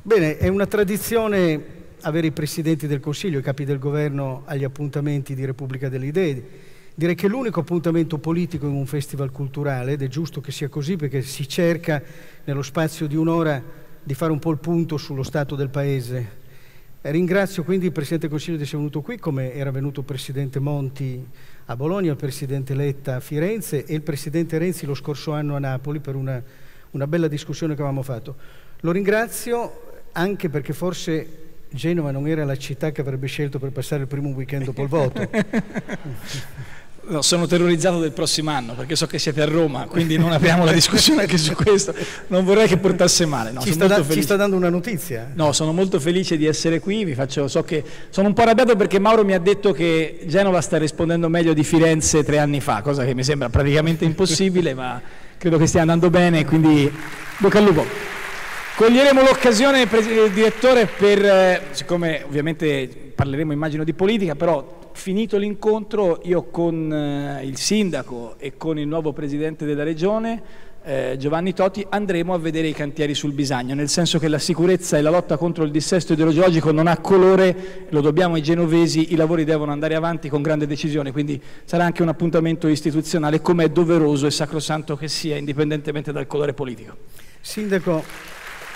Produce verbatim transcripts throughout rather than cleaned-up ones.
Bene, è una tradizione avere i presidenti del Consiglio, i capi del governo agli appuntamenti di Repubblica delle Idee. Direi che è l'unico appuntamento politico in un festival culturale, ed è giusto che sia così perché si cerca nello spazio di un'ora di fare un po' il punto sullo stato del Paese. Ringrazio quindi il Presidente del Consiglio di essere venuto qui, come era venuto il Presidente Monti a Bologna, il Presidente Letta a Firenze e il Presidente Renzi lo scorso anno a Napoli per una, una bella discussione che avevamo fatto. Lo ringrazio anche perché forse Genova non era la città che avrebbe scelto per passare il primo weekend dopo il voto. No, sono terrorizzato del prossimo anno perché so che siete a Roma, quindi non apriamo la discussione anche su questo, non vorrei che portasse male. No, ci, sta da, ci sta dando una notizia? No, sono molto felice di essere qui, vi faccio, so che sono un po' arrabbiato perché Mauro mi ha detto che Genova sta rispondendo meglio di Firenze tre anni fa, cosa che mi sembra praticamente impossibile, ma credo che stia andando bene, quindi bocca al lupo. Coglieremo l'occasione, direttore, per, eh, siccome ovviamente parleremo immagino di politica, però finito l'incontro io con eh, il sindaco e con il nuovo presidente della regione, eh, Giovanni Toti, andremo a vedere i cantieri sul Bisagno, nel senso che la sicurezza e la lotta contro il dissesto idrogeologico non ha colore, lo dobbiamo ai genovesi, i lavori devono andare avanti con grande decisione, quindi sarà anche un appuntamento istituzionale come è doveroso e sacrosanto che sia, indipendentemente dal colore politico. Sindaco...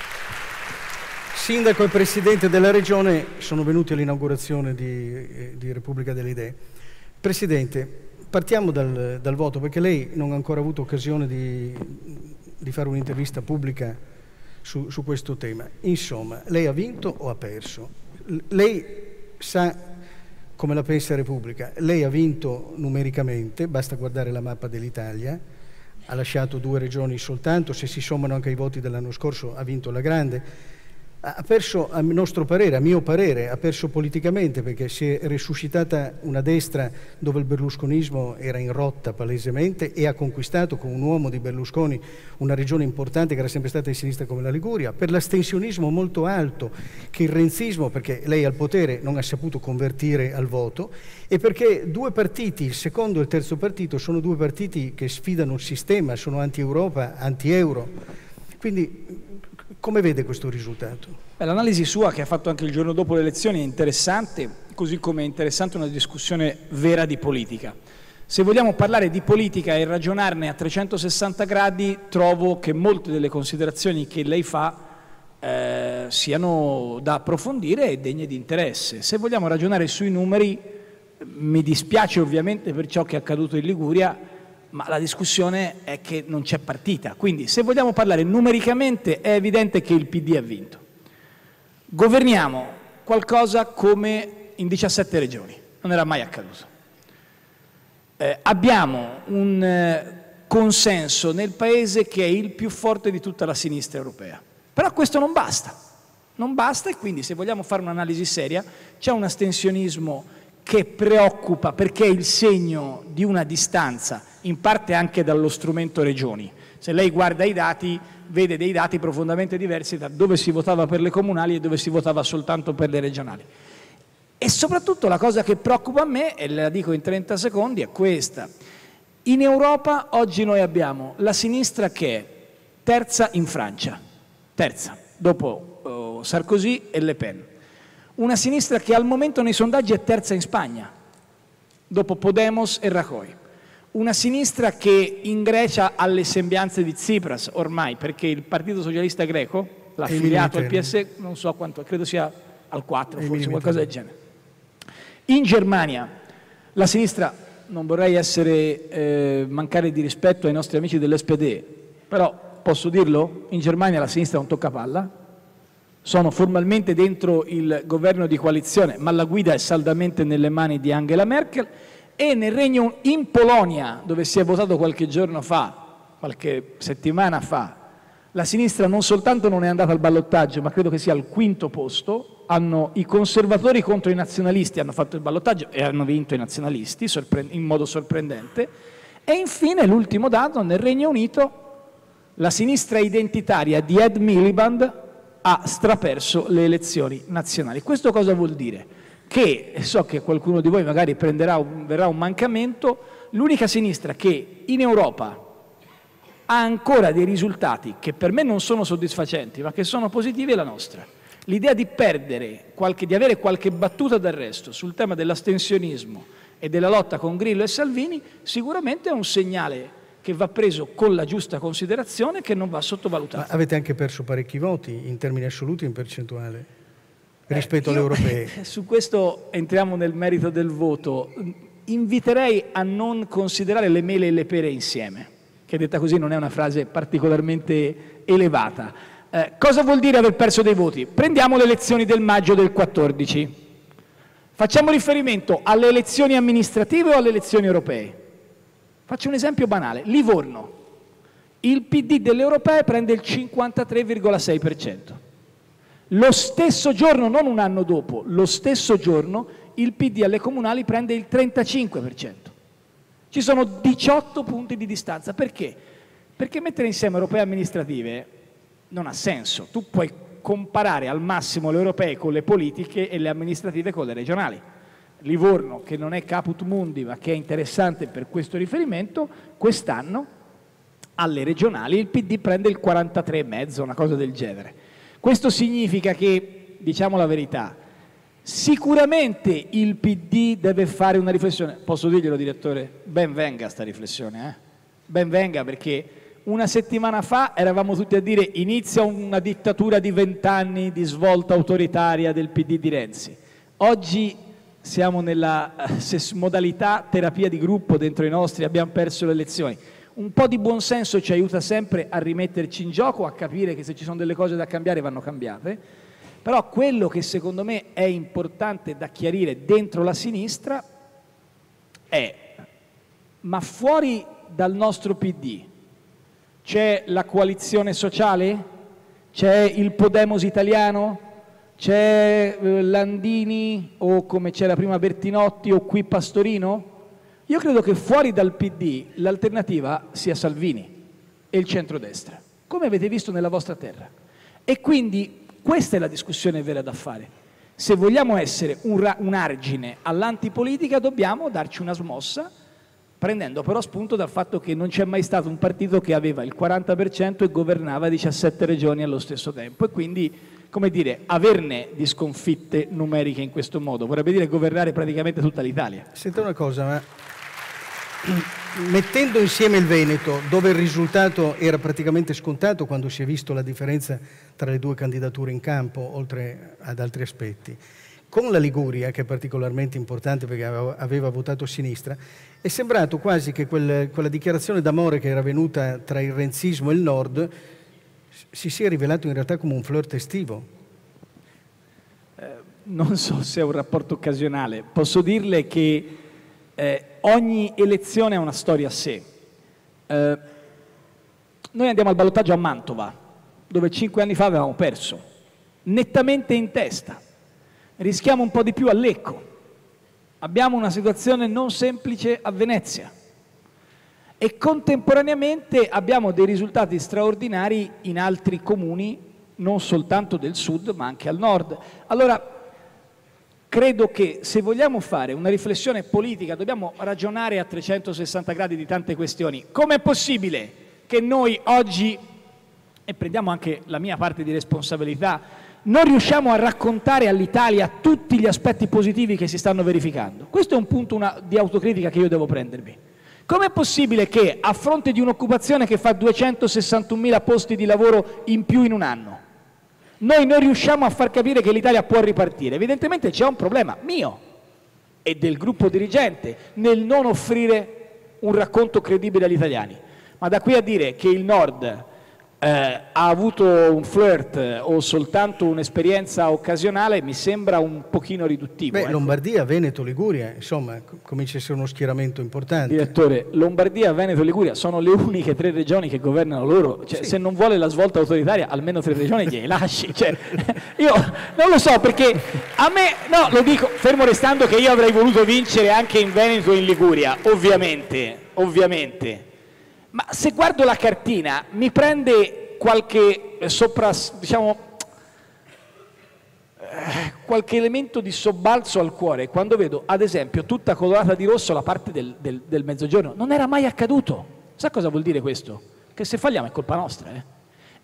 Sindaco e Presidente della Regione sono venuti all'inaugurazione di, di Repubblica delle Idee. Presidente, partiamo dal, dal voto, perché lei non ha ancora avuto occasione di, di fare un'intervista pubblica su, su questo tema. Insomma, lei ha vinto o ha perso? Lei sa come la pensa Repubblica. Lei ha vinto numericamente, basta guardare la mappa dell'Italia, ha lasciato due regioni soltanto, se si sommano anche i voti dell'anno scorso ha vinto la grande. Ha perso, a nostro parere, a mio parere, ha perso politicamente perché si è resuscitata una destra dove il berlusconismo era in rotta palesemente e ha conquistato con un uomo di Berlusconi una regione importante che era sempre stata di sinistra come la Liguria, per l'astensionismo molto alto che il renzismo, perché lei al potere, non ha saputo convertire al voto, e perché due partiti, il secondo e il terzo partito, sono due partiti che sfidano il sistema, sono anti-Europa, anti-euro. Quindi come vede questo risultato? L'analisi sua che ha fatto anche il giorno dopo le elezioni è interessante, così come è interessante una discussione vera di politica. Se vogliamo parlare di politica e ragionarne a trecentosessanta gradi, trovo che molte delle considerazioni che lei fa eh, siano da approfondire e degne di interesse. Se vogliamo ragionare sui numeri, mi dispiace ovviamente per ciò che è accaduto in Liguria, ma la discussione è che non c'è partita. Quindi se vogliamo parlare numericamente è evidente che il P D ha vinto. Governiamo qualcosa come in diciassette regioni, non era mai accaduto. Eh, abbiamo un eh, consenso nel Paese che è il più forte di tutta la sinistra europea. Però questo non basta, non basta e quindi se vogliamo fare un'analisi seria c'è un astensionismo che preoccupa perché è il segno di una distanza, in parte anche dallo strumento regioni. Se lei guarda i dati, vede dei dati profondamente diversi da dove si votava per le comunali e dove si votava soltanto per le regionali. E soprattutto la cosa che preoccupa a me, e la dico in trenta secondi, è questa. In Europa oggi noi abbiamo la sinistra che è terza in Francia, terza, dopo oh, Sarkozy e Le Pen. Una sinistra che al momento nei sondaggi è terza in Spagna, dopo Podemos e Rajoy. Una sinistra che in Grecia ha le sembianze di Tsipras ormai, perché il Partito Socialista Greco l'ha affiliato al P S E, non so quanto, credo sia al quattro, forse qualcosa del genere. In Germania la sinistra, non vorrei essere, eh, mancare di rispetto ai nostri amici dell'S P D, però posso dirlo, in Germania la sinistra è un toccapalla, sono formalmente dentro il governo di coalizione, ma la guida è saldamente nelle mani di Angela Merkel, e nel Regno, in Polonia, dove si è votato qualche giorno fa, qualche settimana fa, la sinistra non soltanto non è andata al ballottaggio, ma credo che sia al quinto posto, hanno, i conservatori contro i nazionalisti hanno fatto il ballottaggio e hanno vinto i nazionalisti in modo sorprendente, e infine l'ultimo dato, nel Regno Unito la sinistra identitaria di Ed Miliband ha straperso le elezioni nazionali. Questo cosa vuol dire? Che, so che qualcuno di voi magari prenderà un, verrà un mancamento, l'unica sinistra che in Europa ha ancora dei risultati che per me non sono soddisfacenti, ma che sono positivi è la nostra. L'idea di perdere, qualche, di avere qualche battuta d'arresto sul tema dell'astensionismo e della lotta con Grillo e Salvini sicuramente è un segnale che va preso con la giusta considerazione e che non va sottovalutato. Ma avete anche perso parecchi voti in termini assoluti e in percentuale rispetto eh, alle europee. Su questo entriamo nel merito del voto. Inviterei a non considerare le mele e le pere insieme, che detta così non è una frase particolarmente elevata. Eh, cosa vuol dire aver perso dei voti? Prendiamo le elezioni del maggio del quattordici. Facciamo riferimento alle elezioni amministrative o alle elezioni europee? Faccio un esempio banale. Livorno. Il P D delle europee prende il cinquantatré virgola sei per cento. Lo stesso giorno, non un anno dopo, lo stesso giorno il P D alle comunali prende il trentacinque per cento. Ci sono diciotto punti di distanza. Perché? Perché mettere insieme europee e amministrative non ha senso. Tu puoi comparare al massimo le europee con le politiche e le amministrative con le regionali. Livorno, che non è caput mundi ma che è interessante per questo riferimento, quest'anno alle regionali il P D prende il quarantatré virgola cinque, una cosa del genere. Questo significa che, diciamo la verità, sicuramente il P D deve fare una riflessione. Posso dirglielo, direttore? Ben venga sta riflessione, eh? Ben venga, perché una settimana fa eravamo tutti a dire inizia una dittatura di vent'anni di svolta autoritaria del P D di Renzi. Oggi siamo nella modalità terapia di gruppo dentro i nostri, abbiamo perso le elezioni. Un po' di buonsenso ci aiuta sempre a rimetterci in gioco, a capire che se ci sono delle cose da cambiare vanno cambiate, però quello che secondo me è importante da chiarire dentro la sinistra è: ma fuori dal nostro P D c'è la coalizione sociale? C'è il Podemos italiano? C'è eh, Landini o, come c'era prima, Bertinotti o qui Pastorino? Io credo che fuori dal P D l'alternativa sia Salvini e il centrodestra, come avete visto nella vostra terra. E quindi questa è la discussione vera da fare. Se vogliamo essere un, un argine all'antipolitica dobbiamo darci una smossa, prendendo però spunto dal fatto che non c'è mai stato un partito che aveva il quaranta per cento e governava diciassette regioni allo stesso tempo, e quindi, come dire, averne di sconfitte numeriche in questo modo vorrebbe dire governare praticamente tutta l'Italia. Senta una cosa, ma mettendo insieme il Veneto, dove il risultato era praticamente scontato quando si è visto la differenza tra le due candidature in campo, oltre ad altri aspetti, con la Liguria, che è particolarmente importante perché aveva, aveva votato a sinistra, è sembrato quasi che quel, quella dichiarazione d'amore che era venuta tra il renzismo e il nord si sia rivelato in realtà come un flirt estivo. Eh, non so se è un rapporto occasionale. Posso dirle che eh, ogni elezione ha una storia a sé. Eh, noi andiamo al ballottaggio a Mantova, dove cinque anni fa avevamo perso, nettamente in testa. Rischiamo un po' di più a Lecco. Abbiamo una situazione non semplice a Venezia. E contemporaneamente abbiamo dei risultati straordinari in altri comuni, non soltanto del sud, ma anche al nord. Allora, credo che se vogliamo fare una riflessione politica dobbiamo ragionare a trecentosessanta gradi di tante questioni. Com'è possibile che noi oggi, e prendiamo anche la mia parte di responsabilità, non riusciamo a raccontare all'Italia tutti gli aspetti positivi che si stanno verificando? Questo è un punto una, di autocritica che io devo prendermi. Com'è possibile che, a fronte di un'occupazione che fa duecentosessantunomila posti di lavoro in più in un anno, noi non riusciamo a far capire che l'Italia può ripartire? Evidentemente c'è un problema mio e del gruppo dirigente nel non offrire un racconto credibile agli italiani. Ma da qui a dire che il Nord eh, ha avuto un flirt o soltanto un'esperienza occasionale mi sembra un pochino riduttivo. Beh, ecco. Lombardia, Veneto, Liguria, insomma, comincia a essere uno schieramento importante. Direttore, Lombardia, Veneto e Liguria sono le uniche tre regioni che governano loro. Cioè, sì. Se non vuole la svolta autoritaria, almeno tre regioni gliele lasci. Cioè, io non lo so, perché a me, no, lo dico, fermo restando che io avrei voluto vincere anche in Veneto e in Liguria, ovviamente, ovviamente. Ma se guardo la cartina mi prende qualche sopra, diciamo, eh, qualche elemento di sobbalzo al cuore quando vedo, ad esempio, tutta colorata di rosso la parte del, del, del mezzogiorno. Non era mai accaduto. Sa cosa vuol dire questo? Che se falliamo è colpa nostra, eh?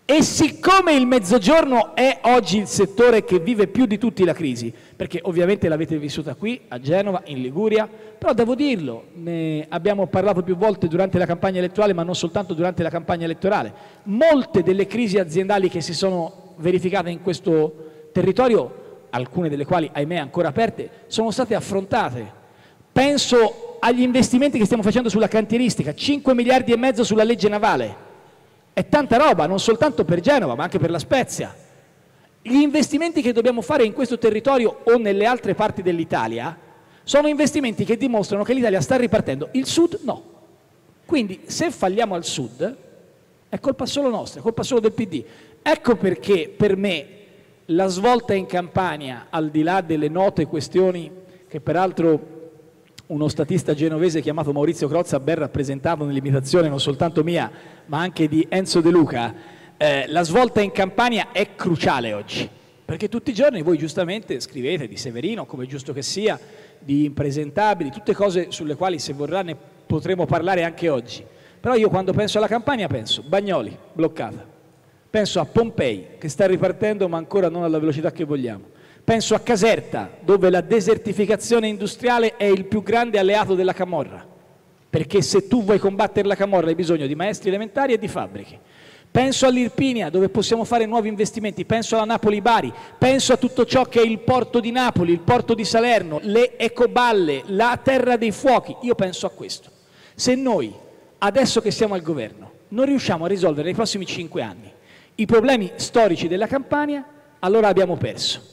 E siccome il Mezzogiorno è oggi il settore che vive più di tutti la crisi, perché ovviamente l'avete vissuta qui, a Genova, in Liguria, però devo dirlo, ne abbiamo parlato più volte durante la campagna elettorale, ma non soltanto durante la campagna elettorale, molte delle crisi aziendali che si sono verificate in questo territorio, alcune delle quali, ahimè, ancora aperte, sono state affrontate. Penso agli investimenti che stiamo facendo sulla cantieristica, cinque miliardi e mezzo sulla legge navale. È tanta roba, non soltanto per Genova, ma anche per La Spezia. Gli investimenti che dobbiamo fare in questo territorio o nelle altre parti dell'Italia sono investimenti che dimostrano che l'Italia sta ripartendo. Il Sud no. Quindi se falliamo al Sud è colpa solo nostra, è colpa solo del P D. Ecco perché per me la svolta in Campania, al di là delle note questioni che peraltro uno statista genovese chiamato Maurizio Crozza ha ben rappresentato nell'imitazione non soltanto mia ma anche di Enzo De Luca, eh, la svolta in Campania è cruciale oggi, perché tutti i giorni voi giustamente scrivete di Severino, come è giusto che sia, di impresentabili, tutte cose sulle quali se vorrà ne potremo parlare anche oggi, però io quando penso alla Campania penso Bagnoli, bloccata, penso a Pompei che sta ripartendo ma ancora non alla velocità che vogliamo, penso a Caserta, dove la desertificazione industriale è il più grande alleato della camorra, perché se tu vuoi combattere la camorra hai bisogno di maestri elementari e di fabbriche. Penso all'Irpinia, dove possiamo fare nuovi investimenti, penso alla Napoli-Bari, penso a tutto ciò che è il porto di Napoli, il porto di Salerno, le ecoballe, la terra dei fuochi. Io penso a questo. Se noi, adesso che siamo al governo, non riusciamo a risolvere nei prossimi cinque anni i problemi storici della Campania, allora abbiamo perso.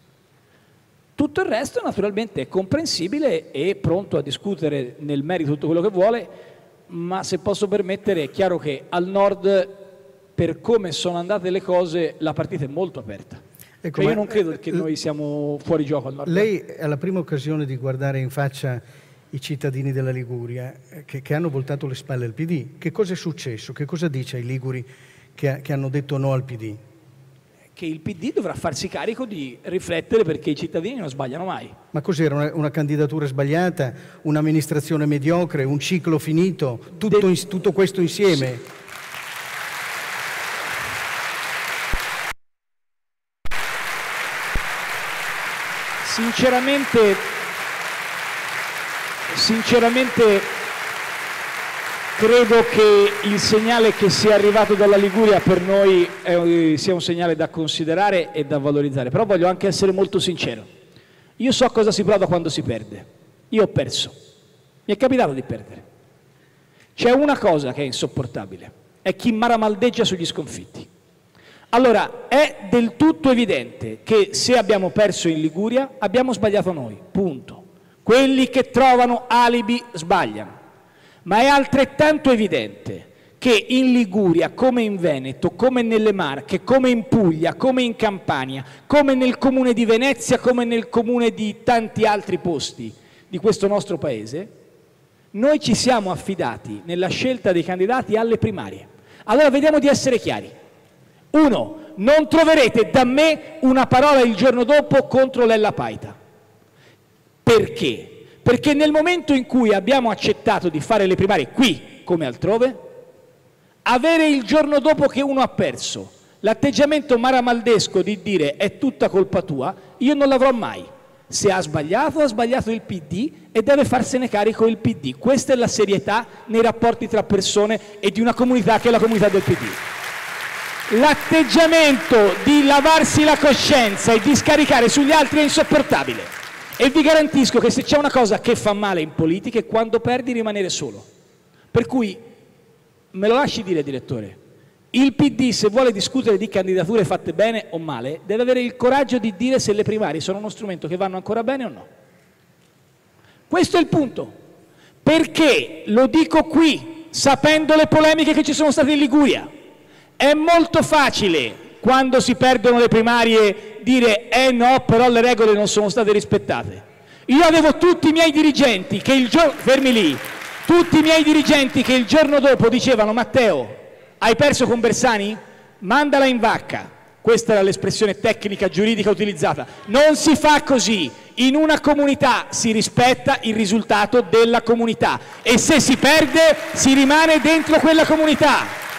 Tutto il resto naturalmente è comprensibile e pronto a discutere nel merito tutto quello che vuole, ma se posso permettere è chiaro che al nord, per come sono andate le cose, la partita è molto aperta. Ecco, io non credo che noi siamo fuori gioco al nord. Lei ha la prima occasione di guardare in faccia i cittadini della Liguria che, che hanno voltato le spalle al P D. Che cosa è successo? Che cosa dice ai liguri che, che hanno detto no al P D? Che il P D dovrà farsi carico di riflettere perché i cittadini non sbagliano mai. Ma cos'era? Una, una candidatura sbagliata? Un'amministrazione mediocre? Un ciclo finito? Tutto, De... in, tutto questo insieme? Sì. Sinceramente, sinceramente credo che il segnale che sia arrivato dalla Liguria per noi è, sia un segnale da considerare e da valorizzare, però voglio anche essere molto sincero. Io so cosa si prova quando si perde. Io ho perso. Mi è capitato di perdere. C'è una cosa che è insopportabile, è chi maramaldeggia sugli sconfitti. Allora, è del tutto evidente che se abbiamo perso in Liguria abbiamo sbagliato noi, punto. Quelli che trovano alibi sbagliano. Ma è altrettanto evidente che in Liguria, come in Veneto, come nelle Marche, come in Puglia, come in Campania, come nel comune di Venezia, come nel comune di tanti altri posti di questo nostro paese, noi ci siamo affidati nella scelta dei candidati alle primarie. Allora vediamo di essere chiari. Uno, non troverete da me una parola il giorno dopo contro Lella Paita. Perché? Perché nel momento in cui abbiamo accettato di fare le primarie qui, come altrove, avere il giorno dopo che uno ha perso l'atteggiamento maramaldesco di dire è tutta colpa tua, io non l'avrò mai. Se ha sbagliato, ha sbagliato il P D e deve farsene carico il P D. Questa è la serietà nei rapporti tra persone e di una comunità che è la comunità del P D. L'atteggiamento di lavarsi la coscienza e di scaricare sugli altri è insopportabile. E vi garantisco che se c'è una cosa che fa male in politica è quando perdi rimanere solo. Per cui, me lo lasci dire, direttore, il P D se vuole discutere di candidature fatte bene o male, deve avere il coraggio di dire se le primarie sono uno strumento che vanno ancora bene o no. Questo è il punto. Perché, lo dico qui, sapendo le polemiche che ci sono state in Liguria, è molto facile, quando si perdono le primarie, dire eh no, però le regole non sono state rispettate. Io avevo tutti i miei dirigenti che il giorno, fermi lì, tutti i miei dirigenti che il giorno dopo dicevano Matteo, hai perso con Bersani? Mandala in vacca. Questa era l'espressione tecnica giuridica utilizzata. Non si fa così. In una comunità si rispetta il risultato della comunità e se si perde si rimane dentro quella comunità.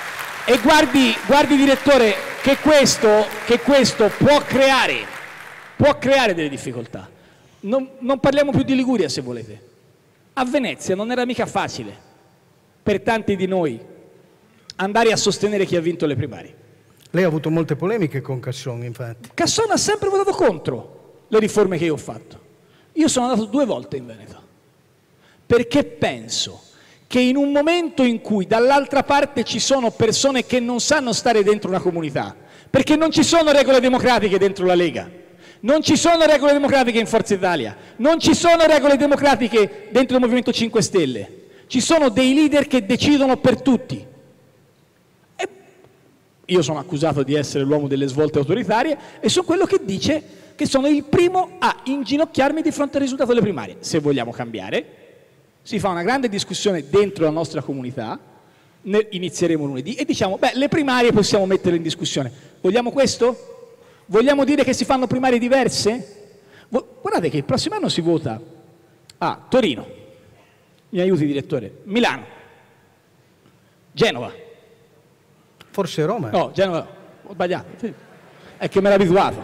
E guardi, guardi direttore, che questo, che questo può creare, può creare delle difficoltà. Non, non parliamo più di Liguria, se volete. A Venezia non era mica facile per tanti di noi andare a sostenere chi ha vinto le primarie. Lei ha avuto molte polemiche con Casson, infatti. Casson ha sempre votato contro le riforme che io ho fatto. Io sono andato due volte in Veneto, perché penso che in un momento in cui dall'altra parte ci sono persone che non sanno stare dentro una comunità, perché non ci sono regole democratiche dentro la Lega, non ci sono regole democratiche in Forza Italia, non ci sono regole democratiche dentro il Movimento cinque Stelle, ci sono dei leader che decidono per tutti. E io sono accusato di essere l'uomo delle svolte autoritarie e sono quello che dice che sono il primo a inginocchiarmi di fronte al risultato delle primarie. Se vogliamo cambiare, si fa una grande discussione dentro la nostra comunità, ne inizieremo lunedì e diciamo, beh, le primarie possiamo metterle in discussione. Vogliamo questo? Vogliamo dire che si fanno primarie diverse? Guardate che il prossimo anno si vota a Torino, mi aiuti direttore, Milano, Genova. Forse Roma? No, Genova, ho sbagliato, è che mi ero abituato.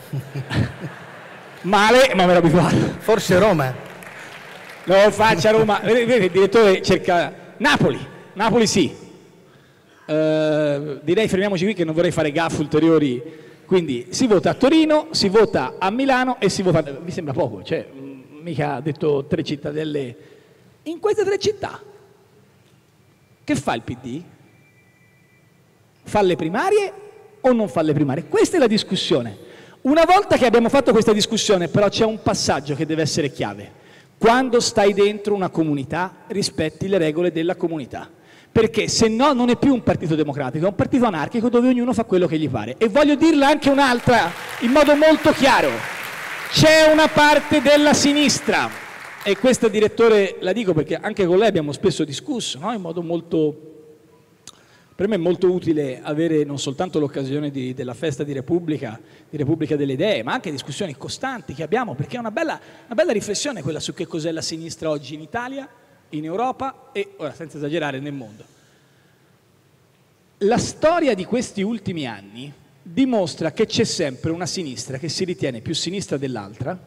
Male, ma mi ero abituato. Forse Roma? No, faccia Roma, vedete il direttore cerca Napoli, Napoli sì. Uh, direi fermiamoci qui che non vorrei fare gaffe ulteriori. Quindi si vota a Torino, si vota a Milano e si vota... Mi sembra poco, cioè mica ha detto tre cittadelle. In queste tre città che fa il P D? Fa le primarie o non fa le primarie? Questa è la discussione. Una volta che abbiamo fatto questa discussione però c'è un passaggio che deve essere chiave. Quando stai dentro una comunità rispetti le regole della comunità. Perché se no non è più un partito democratico, è un partito anarchico dove ognuno fa quello che gli pare. E voglio dirla anche un'altra, in modo molto chiaro. C'è una parte della sinistra, e questa direttore la dico perché anche con lei abbiamo spesso discusso, no? In modo molto... Per me è molto utile avere non soltanto l'occasione della festa di Repubblica, di Repubblica delle Idee, ma anche discussioni costanti che abbiamo, perché è una bella, una bella riflessione quella su che cos'è la sinistra oggi in Italia, in Europa e, ora senza esagerare, nel mondo. La storia di questi ultimi anni dimostra che c'è sempre una sinistra che si ritiene più sinistra dell'altra,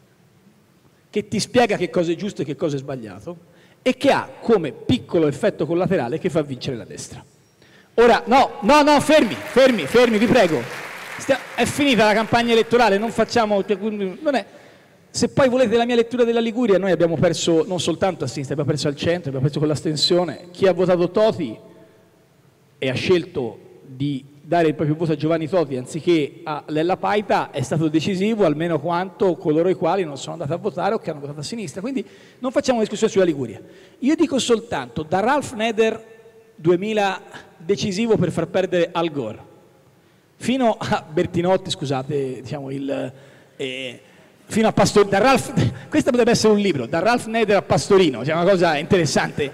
che ti spiega che cosa è giusto e che cosa è sbagliato e che ha come piccolo effetto collaterale che fa vincere la destra. Ora, no, no, no, fermi, fermi, fermi, vi prego. Stia, è finita la campagna elettorale, non facciamo... Non è, se poi volete la mia lettura della Liguria, noi abbiamo perso non soltanto a sinistra, abbiamo perso al centro, abbiamo perso con l'astensione. Chi ha votato Toti e ha scelto di dare il proprio voto a Giovanni Toti anziché a Lella Paita è stato decisivo, almeno quanto coloro i quali non sono andati a votare o che hanno votato a sinistra. Quindi non facciamo una discussione sulla Liguria. Io dico soltanto, da Ralph Nader duemila decisivo per far perdere Al Gore, fino a Bertinotti, scusate, diciamo il... Eh, fino a Pastorino, da Ralph, questo potrebbe essere un libro, da Ralph Nader a Pastorino, cioè una cosa interessante.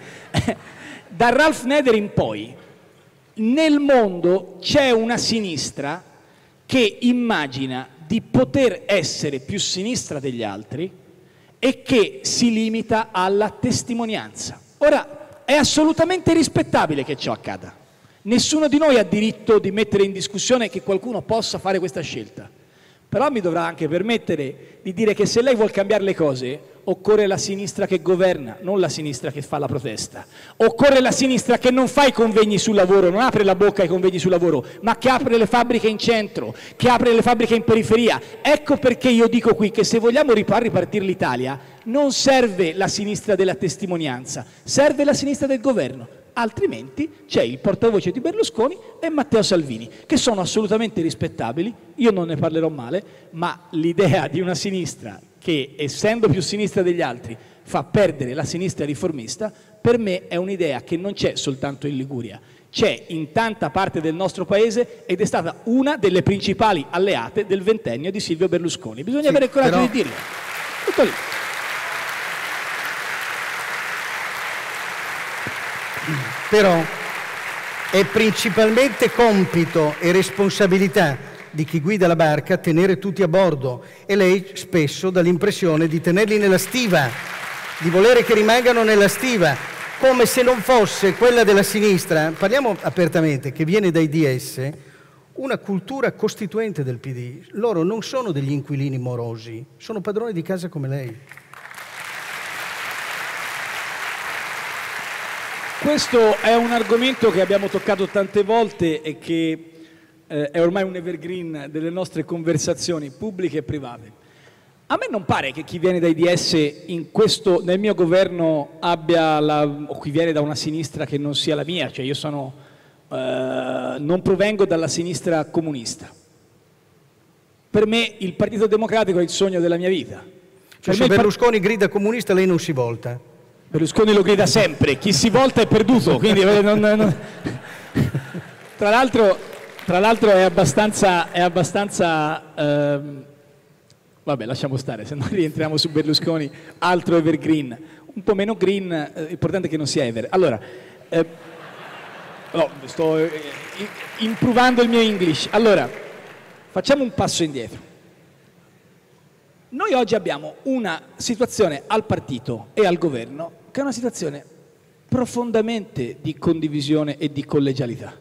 Da Ralph Nader in poi, nel mondo c'è una sinistra che immagina di poter essere più sinistra degli altri e che si limita alla testimonianza. Ora, è assolutamente rispettabile che ciò accada. Nessuno di noi ha diritto di mettere in discussione che qualcuno possa fare questa scelta. Però mi dovrà anche permettere di dire che se lei vuol cambiare le cose, occorre la sinistra che governa, non la sinistra che fa la protesta. Occorre la sinistra che non fa i convegni sul lavoro, non apre la bocca ai convegni sul lavoro, ma che apre le fabbriche in centro, che apre le fabbriche in periferia. Ecco perché io dico qui che se vogliamo far ripartire l'Italia, non serve la sinistra della testimonianza, serve la sinistra del governo. Altrimenti c'è il portavoce di Berlusconi e Matteo Salvini, che sono assolutamente rispettabili, io non ne parlerò male, ma l'idea di una sinistra che, essendo più sinistra degli altri, fa perdere la sinistra riformista, per me è un'idea che non c'è soltanto in Liguria, c'è in tanta parte del nostro paese ed è stata una delle principali alleate del ventennio di Silvio Berlusconi. Bisogna sì, avere il coraggio però... di dirlo. Tutto lì. Però è principalmente compito e responsabilità di chi guida la barca tenere tutti a bordo e lei spesso dà l'impressione di tenerli nella stiva, di volere che rimangano nella stiva. come se non fosse quella della sinistra, parliamo apertamente, che viene dai D S, una cultura costituente del P D. Loro non sono degli inquilini morosi, sono padroni di casa come lei. Questo è un argomento che abbiamo toccato tante volte e che eh, è ormai un evergreen delle nostre conversazioni pubbliche e private. A me non pare che chi viene dai D S in questo, nel mio governo abbia la, o chi viene da una sinistra che non sia la mia, cioè io sono, eh, non provengo dalla sinistra comunista. Per me il Partito Democratico è il sogno della mia vita. Cioè, se Berlusconi grida comunista lei non si volta? Berlusconi lo grida sempre, chi si volta è perduto, quindi non, non... tra l'altro tra l'altro è abbastanza, è abbastanza ehm... vabbè, lasciamo stare, se no rientriamo su Berlusconi, altro evergreen, un po' meno green, eh, importante che non sia ever. Allora, eh, no, sto eh, improvando il mio English. Allora, facciamo un passo indietro. Noi oggi abbiamo una situazione al partito e al governo che è una situazione profondamente di condivisione e di collegialità.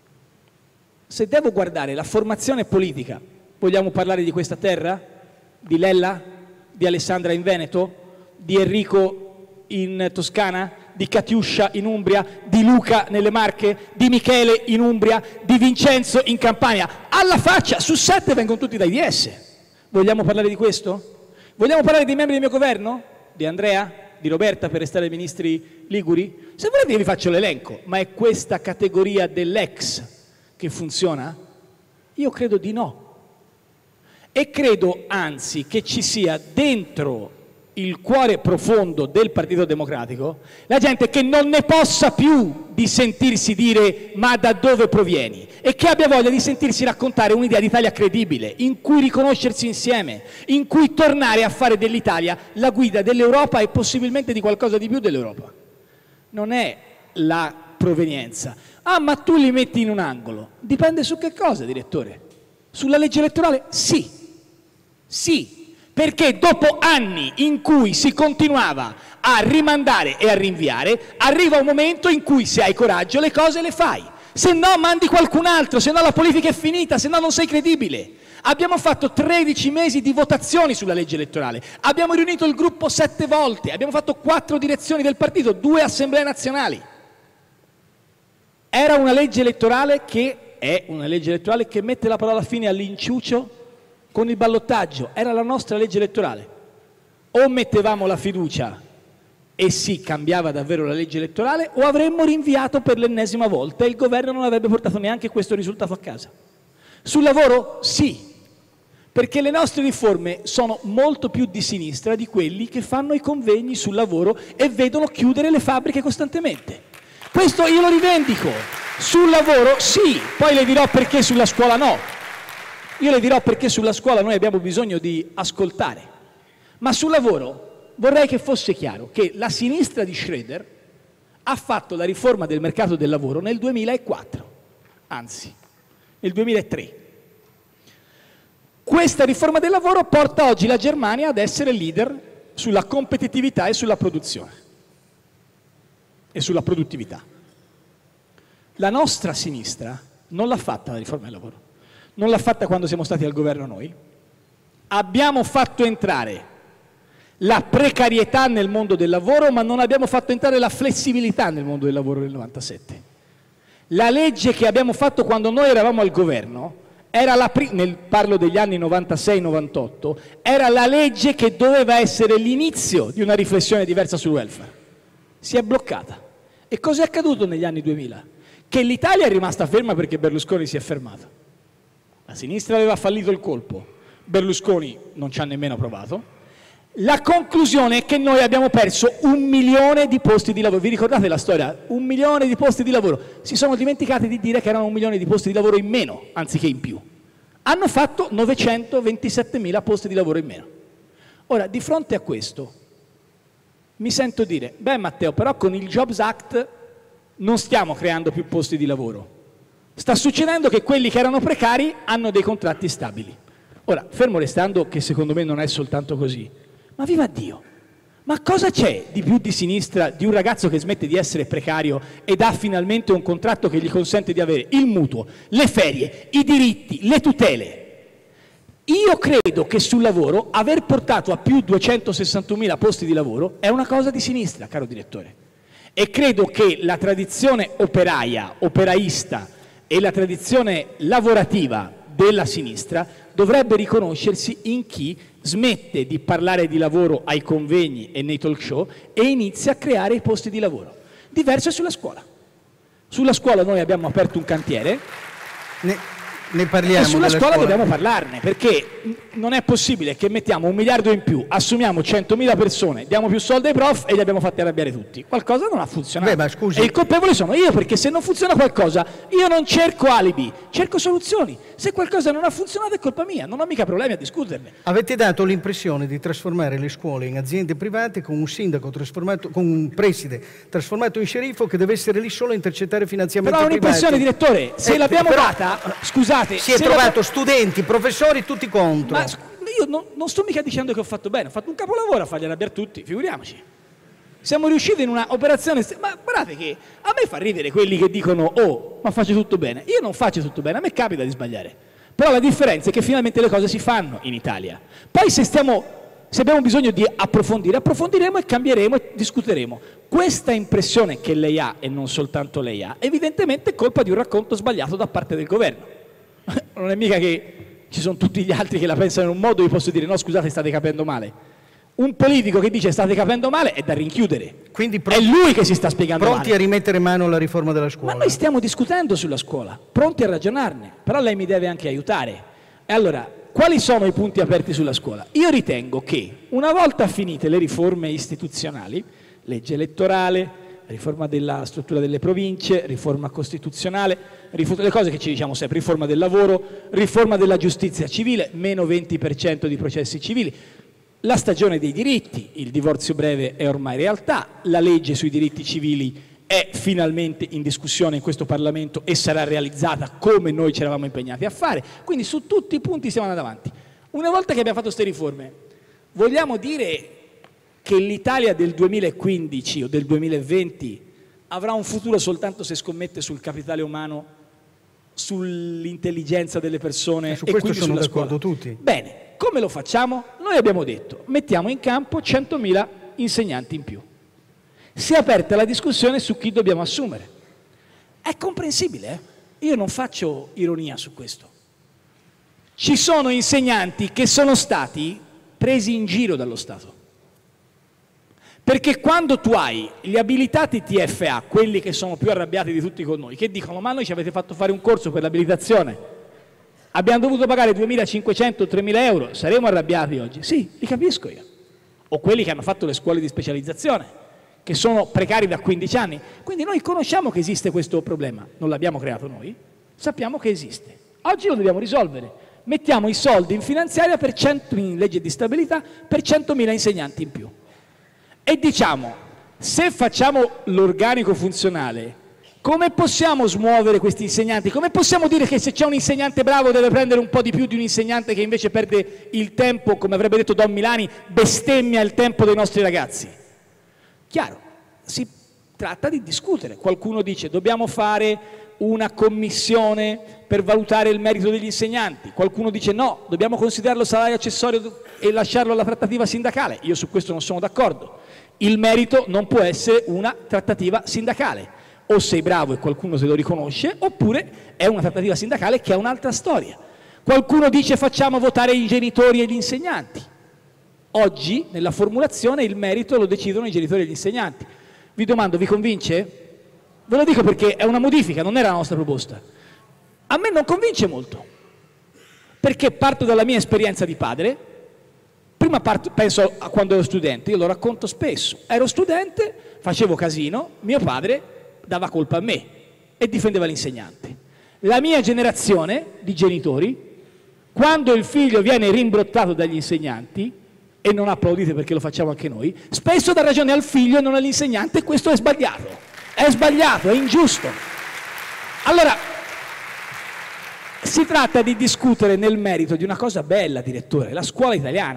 Se devo guardare la formazione politica, vogliamo parlare di questa terra? Di Lella? Di Alessandra in Veneto? Di Enrico in Toscana? Di Catiuscia in Umbria? Di Luca nelle Marche? Di Michele in Umbria? Di Vincenzo in Campania? Alla faccia, su sette vengono tutti dai D S. Vogliamo parlare di questo? Vogliamo parlare dei membri del mio governo? Di Andrea? Di Roberta, per restare ministri liguri? Se volete io vi faccio l'elenco, ma è questa categoria dell'ex che funziona? Io credo di no. E credo anzi che ci sia dentro il cuore profondo del Partito Democratico la gente che non ne possa più di sentirsi dire ma da dove provieni e che abbia voglia di sentirsi raccontare un'idea d'Italia credibile, in cui riconoscersi insieme, in cui tornare a fare dell'Italia la guida dell'Europa e possibilmente di qualcosa di più dell'Europa. Non è la provenienza. Ah, ma tu li metti in un angolo. Dipende su che cosa, direttore? Sulla legge elettorale? Sì. Sì. Perché dopo anni in cui si continuava a rimandare e a rinviare, arriva un momento in cui se hai coraggio le cose le fai. Se no mandi qualcun altro, se no la politica è finita, se no non sei credibile. Abbiamo fatto tredici mesi di votazioni sulla legge elettorale, abbiamo riunito il gruppo sette volte, abbiamo fatto quattro direzioni del partito, due assemblee nazionali. Era una legge elettorale che è una legge elettorale che mette la parola fine all'inciucio con il ballottaggio. Era la nostra legge elettorale. O mettevamo la fiducia e si cambiava davvero la legge elettorale, o avremmo rinviato per l'ennesima volta e il governo non avrebbe portato neanche questo risultato a casa. Sul lavoro? Sì, perché le nostre riforme sono molto più di sinistra di quelli che fanno i convegni sul lavoro e vedono chiudere le fabbriche costantemente. Questo io lo rivendico. Sul lavoro sì, poi le dirò perché sulla scuola no. Io le dirò perché sulla scuola noi abbiamo bisogno di ascoltare, ma sul lavoro vorrei che fosse chiaro che la sinistra di Schroeder ha fatto la riforma del mercato del lavoro nel duemilaquattro, anzi nel duemilatré. Questa riforma del lavoro porta oggi la Germania ad essere leader sulla competitività e sulla produzione e sulla produttività. La nostra sinistra non l'ha fatta la riforma del lavoro. Non l'ha fatta quando siamo stati al governo noi. Abbiamo fatto entrare la precarietà nel mondo del lavoro, ma non abbiamo fatto entrare la flessibilità nel mondo del lavoro nel novantasette. La legge che abbiamo fatto quando noi eravamo al governo, era la nel, parlo degli anni novantasei novantotto, era la legge che doveva essere l'inizio di una riflessione diversa sul welfare. Si è bloccata. E cosa è accaduto negli anni duemila? Che l'Italia è rimasta ferma perché Berlusconi si è fermato. La sinistra aveva fallito il colpo, Berlusconi non ci ha nemmeno provato. La conclusione è che noi abbiamo perso un milione di posti di lavoro. Vi ricordate la storia? Un milione di posti di lavoro. Si sono dimenticati di dire che erano un milione di posti di lavoro in meno, anziché in più. Hanno fatto novecentoventisettemila posti di lavoro in meno. Ora, di fronte a questo, mi sento dire, beh Matteo, però con il Jobs Act non stiamo creando più posti di lavoro. Sta succedendo che quelli che erano precari hanno dei contratti stabili. Ora, fermo restando che secondo me non è soltanto così, ma viva Dio, Ma cosa c'è di più di sinistra di un ragazzo che smette di essere precario ed ha finalmente un contratto che gli consente di avere il mutuo, le ferie, i diritti, le tutele? Io credo che sul lavoro aver portato a più duecentosessantunomila posti di lavoro è una cosa di sinistra, caro direttore. E credo che la tradizione operaia, operaista e la tradizione lavorativa della sinistra dovrebbe riconoscersi in chi smette di parlare di lavoro ai convegni e nei talk show e inizia a creare i posti di lavoro. Diverso è sulla scuola. Sulla scuola noi abbiamo aperto un cantiere. Ne... Ne parliamo e sulla scuola scuole. dobbiamo parlarne, perché non è possibile che mettiamo un miliardo in più, assumiamo centomila persone, diamo più soldi ai prof e li abbiamo fatti arrabbiare tutti. Qualcosa non ha funzionato. Beh, ma scusi. E il colpevole sono io, perché se non funziona qualcosa, io non cerco alibi, cerco soluzioni. Se qualcosa non ha funzionato è colpa mia, non ho mica problemi a discuterne. Avete dato l'impressione di trasformare le scuole in aziende private con un sindaco trasformato, con un preside trasformato in sceriffo che deve essere lì solo a intercettare finanziamenti Però ho un'impressione, privati. direttore, se Eh, l'abbiamo però- data, scusate... Si è se trovato l'abbiamo- studenti, professori, tutti contro. Ma scu- io non, non sto mica dicendo che ho fatto bene, ho fatto un capolavoro a fargli arrabbiare tutti, figuriamoci. Siamo riusciti in una operazione, ma guardate che a me fa ridere quelli che dicono oh, ma faccio tutto bene. Io non faccio tutto bene, a me capita di sbagliare. Però la differenza è che finalmente le cose si fanno in Italia. Poi se, stiamo, se abbiamo bisogno di approfondire, approfondiremo e cambieremo e discuteremo. Questa impressione che lei ha, e non soltanto lei ha, evidentemente è colpa di un racconto sbagliato da parte del governo. Non è mica che ci sono tutti gli altri che la pensano in un modo e vi posso dire no, scusate, state capendo male. Un politico che dice state capendo male è da rinchiudere. Quindi È pronti, lui che si sta spiegando pronti male. a rimettere mano alla riforma della Ma scuola. noi stiamo discutendo sulla scuola, pronti a ragionarne, però lei mi deve anche aiutare. E allora, quali sono i punti aperti sulla scuola? Io ritengo che una volta finite le riforme istituzionali, legge elettorale, riforma della struttura delle province, riforma costituzionale, rifo- le cose che ci diciamo sempre, riforma del lavoro, riforma della giustizia civile, meno venti per cento di processi civili, la stagione dei diritti, il divorzio breve è ormai realtà, la legge sui diritti civili è finalmente in discussione in questo Parlamento e sarà realizzata come noi ci eravamo impegnati a fare, quindi su tutti i punti stiamo andando avanti. Una volta che abbiamo fatto queste riforme, vogliamo dire che l'Italia del duemilaquindici o del duemilaventi avrà un futuro soltanto se scommette sul capitale umano, sull'intelligenza delle persone E su e questo quindi sono sulla d'accordo scuola? tutti. Bene, come lo facciamo? Noi abbiamo detto, mettiamo in campo centomila insegnanti in più. Si è aperta la discussione su chi dobbiamo assumere. È comprensibile, eh? Io non faccio ironia su questo. Ci sono insegnanti che sono stati presi in giro dallo Stato. Perché quando tu hai gli abilitati T F A, quelli che sono più arrabbiati di tutti con noi, che dicono ma noi ci avete fatto fare un corso per l'abilitazione, abbiamo dovuto pagare duemilacinquecento tremila euro, saremo arrabbiati oggi? Sì, li capisco io. O quelli che hanno fatto le scuole di specializzazione, che sono precari da quindici anni. Quindi noi conosciamo che esiste questo problema, non l'abbiamo creato noi, sappiamo che esiste. Oggi lo dobbiamo risolvere. Mettiamo i soldi in finanziaria per cento, in legge di stabilità per centomila insegnanti in più. E diciamo, se facciamo l'organico funzionale, come possiamo smuovere questi insegnanti? Come possiamo dire che se c'è un insegnante bravo deve prendere un po' di più di un insegnante che invece perde il tempo, come avrebbe detto Don Milani, bestemmia il tempo dei nostri ragazzi? Chiaro, si tratta di discutere. Qualcuno dice dobbiamo fare una commissione per valutare il merito degli insegnanti. Qualcuno dice no, dobbiamo considerarlo salario accessorio e lasciarlo alla trattativa sindacale. Io su questo non sono d'accordo. Il merito non può essere una trattativa sindacale. O sei bravo e qualcuno se lo riconosce, oppure è una trattativa sindacale che ha un'altra storia. Qualcuno dice facciamo votare i genitori e gli insegnanti. Oggi, nella formulazione, il merito lo decidono i genitori e gli insegnanti. Vi domando, vi convince? Ve lo dico perché è una modifica, non era la nostra proposta. A me non convince molto, perché parto dalla mia esperienza di padre. Prima parto, penso a quando ero studente, io lo racconto spesso. Ero studente, facevo casino, mio padre dava colpa a me e difendeva l'insegnante. La mia generazione di genitori, quando il figlio viene rimbrottato dagli insegnanti, e non applaudite perché lo facciamo anche noi, spesso dà ragione al figlio e non all'insegnante, e questo è sbagliato. È sbagliato, è ingiusto. Allora, si tratta di discutere nel merito di una cosa bella, direttore, la scuola italiana.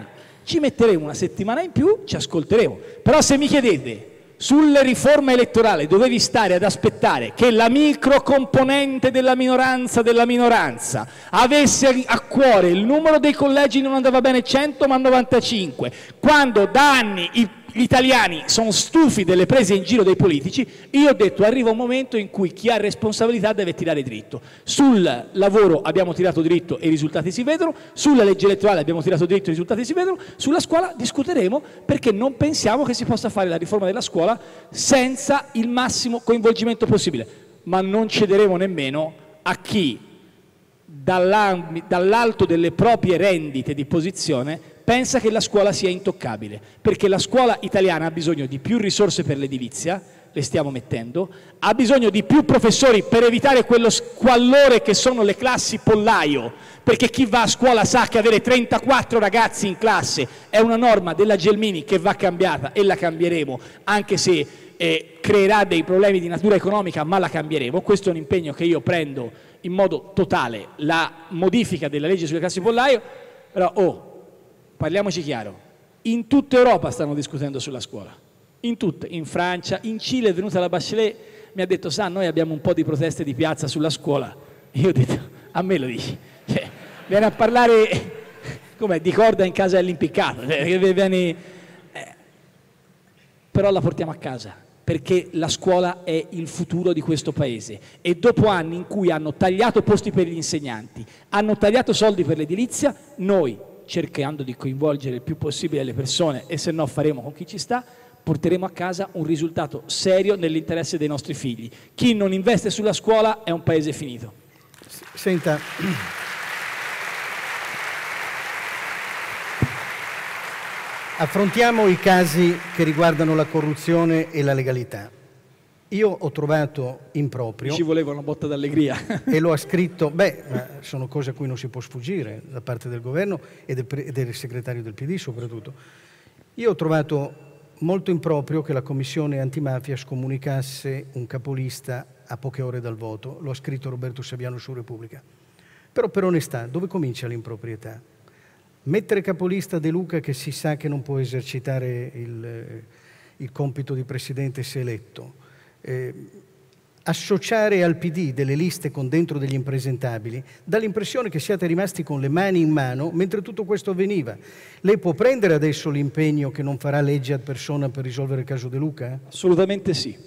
ci metteremo una settimana in più, ci ascolteremo. Però se mi chiedete sulla riforma elettorale dovevi stare ad aspettare che la microcomponente della minoranza della minoranza avesse a cuore il numero dei collegi non andava bene cento ma novantacinque, quando da anni i gli italiani sono stufi delle prese in giro dei politici, io ho detto arriva un momento in cui chi ha responsabilità deve tirare dritto. Sul lavoro abbiamo tirato dritto e i risultati si vedono, sulla legge elettorale abbiamo tirato dritto e i risultati si vedono, sulla scuola discuteremo perché non pensiamo che si possa fare la riforma della scuola senza il massimo coinvolgimento possibile, ma non cederemo nemmeno a chi dall'alto delle proprie rendite di posizione pensa che la scuola sia intoccabile, perché la scuola italiana ha bisogno di più risorse per l'edilizia, le stiamo mettendo, ha bisogno di più professori per evitare quello squallore che sono le classi pollaio, perché chi va a scuola sa che avere trentaquattro ragazzi in classe è una norma della Gelmini che va cambiata e la cambieremo, anche se eh, creerà dei problemi di natura economica, ma la cambieremo. Questo è un impegno che io prendo in modo totale, la modifica della legge sulle classi pollaio, però oh, parliamoci chiaro, in tutta Europa stanno discutendo sulla scuola, in tutte, in Francia, in Cile è venuta la Bachelet, mi ha detto sa noi abbiamo un po' di proteste di piazza sulla scuola, io ho detto a me lo dici, cioè, viene a parlare come di corda in casa dell'impiccato, cioè, viene, eh, però la portiamo a casa, perché la scuola è il futuro di questo paese e dopo anni in cui hanno tagliato posti per gli insegnanti, hanno tagliato soldi per l'edilizia, noi cercando di coinvolgere il più possibile le persone e se no faremo con chi ci sta, porteremo a casa un risultato serio nell'interesse dei nostri figli. Chi non investe sulla scuola è un paese finito. Senta, affrontiamo i casi che riguardano la corruzione e la legalità. Io ho trovato improprio... Ci voleva una botta d'allegria. E lo ha scritto... Beh, ma sono cose a cui non si può sfuggire da parte del governo e del, e del segretario del P D soprattutto. Io ho trovato molto improprio che la Commissione antimafia scomunicasse un capolista a poche ore dal voto. Lo ha scritto Roberto Saviano su Repubblica. Però per onestà, dove comincia l'improprietà? Mettere capolista De Luca che si sa che non può esercitare il, il compito di presidente se eletto. Eh, associare al P D delle liste con dentro degli impresentabili dà l'impressione che siate rimasti con le mani in mano mentre tutto questo avveniva. Lei può prendere adesso l'impegno che non farà legge ad persona per risolvere il caso De Luca? Assolutamente sì.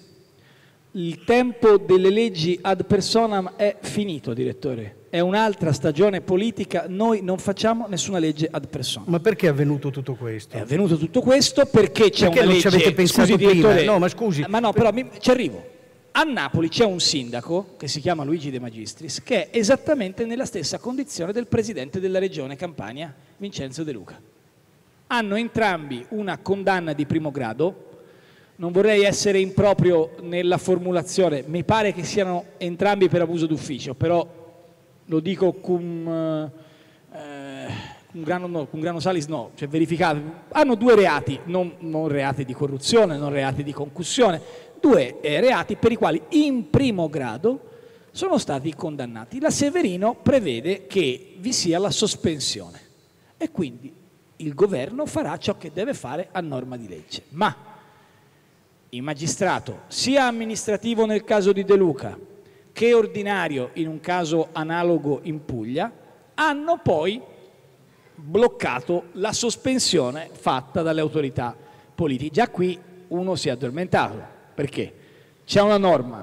Il tempo delle leggi ad personam è finito, direttore. È un'altra stagione politica, noi non facciamo nessuna legge ad personam. Ma perché è avvenuto tutto questo? È avvenuto tutto questo perché c'è perché una non legge... ci avete pensato scusi, prima? direttore, No, ma scusi. Ma no, però mi, ci arrivo. A Napoli c'è un sindaco, che si chiama Luigi De Magistris, che è esattamente nella stessa condizione del presidente della regione Campania, Vincenzo De Luca. Hanno entrambi una condanna di primo grado. Non vorrei essere improprio nella formulazione, mi pare che siano entrambi per abuso d'ufficio, però lo dico cum, eh, cum, grano, no, cum grano salis no, cioè verificato. Hanno due reati, non, non reati di corruzione, non reati di concussione, due eh, reati per i quali in primo grado sono stati condannati. La Severino prevede che vi sia la sospensione e quindi il governo farà ciò che deve fare a norma di legge. Ma il magistrato, sia amministrativo nel caso di De Luca che ordinario in un caso analogo in Puglia, hanno poi bloccato la sospensione fatta dalle autorità politiche. Già qui uno si è addormentato, perché c'è una norma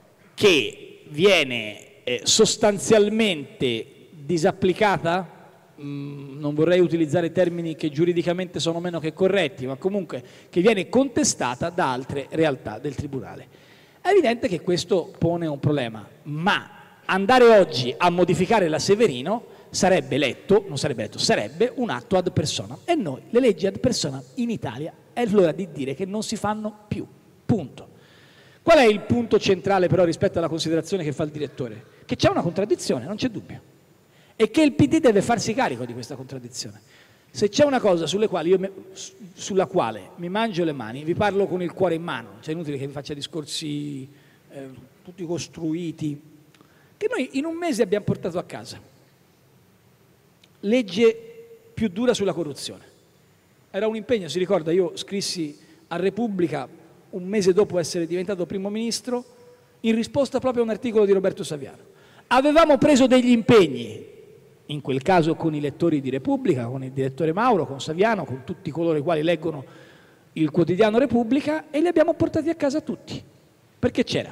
che viene eh, sostanzialmente disapplicata. Mm, non vorrei utilizzare termini che giuridicamente sono meno che corretti, ma comunque che viene contestata da altre realtà del Tribunale. È evidente che questo pone un problema, ma andare oggi a modificare la Severino sarebbe letto, non sarebbe letto, sarebbe un atto ad personam e noi le leggi ad personam in Italia è l'ora di dire che non si fanno più, punto. Qual è il punto centrale però rispetto alla considerazione che fa il direttore? Che c'è una contraddizione, non c'è dubbio. E che il P D deve farsi carico di questa contraddizione. Se c'è una cosa sulle quali io me, sulla quale mi mangio le mani, vi parlo con il cuore in mano, cioè è inutile che vi faccia discorsi eh, tutti costruiti, che noi in un mese abbiamo portato a casa. Legge più dura sulla corruzione, Era un impegno, si ricorda, io scrissi a Repubblica un mese dopo essere diventato primo ministro in risposta proprio a un articolo di Roberto Saviano. Avevamo preso degli impegni, in quel caso con i lettori di Repubblica, con il direttore Mauro, con Saviano, con tutti coloro i quali leggono il quotidiano Repubblica, e li abbiamo portati a casa tutti, perché c'era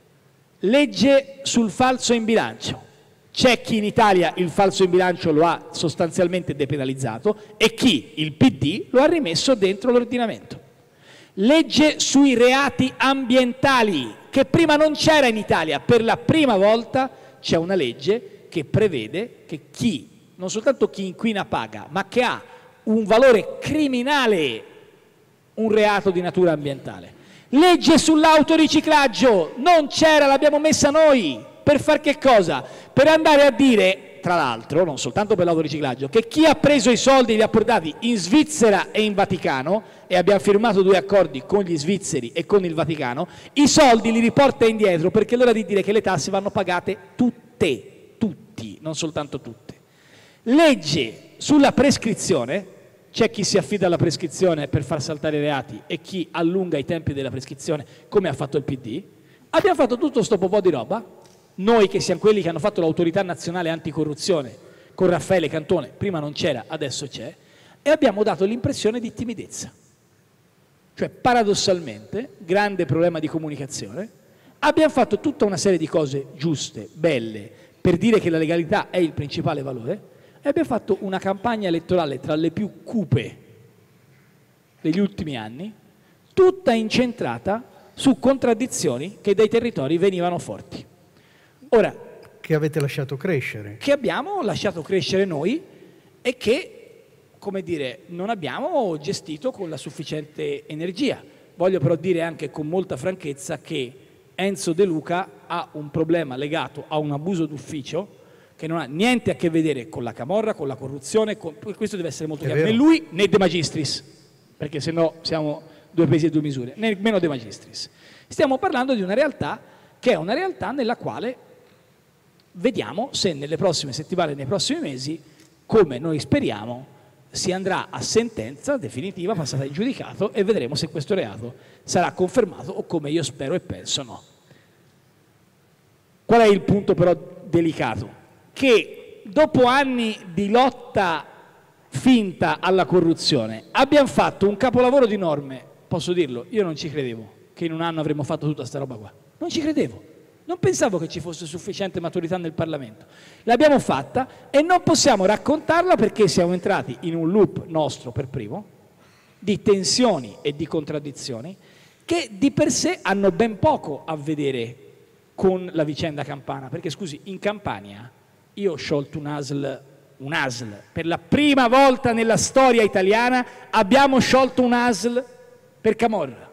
legge sul falso in bilancio. C'è chi in Italia il falso in bilancio lo ha sostanzialmente depenalizzato e chi, il P D, lo ha rimesso dentro l'ordinamento. Legge sui reati ambientali, che prima non c'era in Italia. Per la prima volta c'è una legge che prevede che chi, non soltanto chi inquina paga, ma che ha un valore criminale, un reato di natura ambientale. Legge sull'autoriciclaggio, non c'era, l'abbiamo messa noi. Per far che cosa? Per andare a dire, tra l'altro, non soltanto per l'autoriciclaggio, che chi ha preso i soldi li ha portati in Svizzera e in Vaticano, e abbiamo firmato due accordi con gli svizzeri e con il Vaticano, i soldi li riporta indietro, perché è l'ora di dire che le tasse vanno pagate tutte, tutti, non soltanto tutte. Legge sulla prescrizione, c'è chi si affida alla prescrizione per far saltare i reati e chi allunga i tempi della prescrizione, come ha fatto il P D. Abbiamo fatto tutto sto po' di roba. Noi che siamo quelli che hanno fatto l'autorità nazionale anticorruzione con Raffaele Cantone, prima non c'era, adesso c'è, e abbiamo dato l'impressione di timidezza. Cioè, paradossalmente, grande problema di comunicazione, abbiamo fatto tutta una serie di cose giuste, belle, per dire che la legalità è il principale valore, e abbiamo fatto una campagna elettorale tra le più cupe degli ultimi anni, tutta incentrata su contraddizioni che dai territori venivano forti. Ora, che avete lasciato crescere. Che abbiamo lasciato crescere noi e che, come dire, non abbiamo gestito con la sufficiente energia. Voglio però dire anche con molta franchezza che Enzo De Luca ha un problema legato a un abuso d'ufficio che non ha niente a che vedere con la camorra, con la corruzione, con... questo deve essere molto chiaro. Né lui né De Magistris, perché se no siamo due pesi e due misure, nemmeno De Magistris. Stiamo parlando di una realtà che è una realtà nella quale vediamo se nelle prossime settimane, nei prossimi mesi, come noi speriamo, si andrà a sentenza definitiva, passata in giudicato, e vedremo se questo reato sarà confermato o, come io spero e penso, no. Qual è il punto però delicato? Che dopo anni di lotta finta alla corruzione abbiamo fatto un capolavoro di norme, posso dirlo, io non ci credevo che in un anno avremmo fatto tutta sta roba qua, non ci credevo. Non pensavo che ci fosse sufficiente maturità nel Parlamento. L'abbiamo fatta e non possiamo raccontarla perché siamo entrati in un loop nostro per primo di tensioni e di contraddizioni che di per sé hanno ben poco a vedere con la vicenda Campana. Perché scusi, in Campania io ho sciolto un A S L, un A S L, per la prima volta nella storia italiana abbiamo sciolto un A S L per camorra.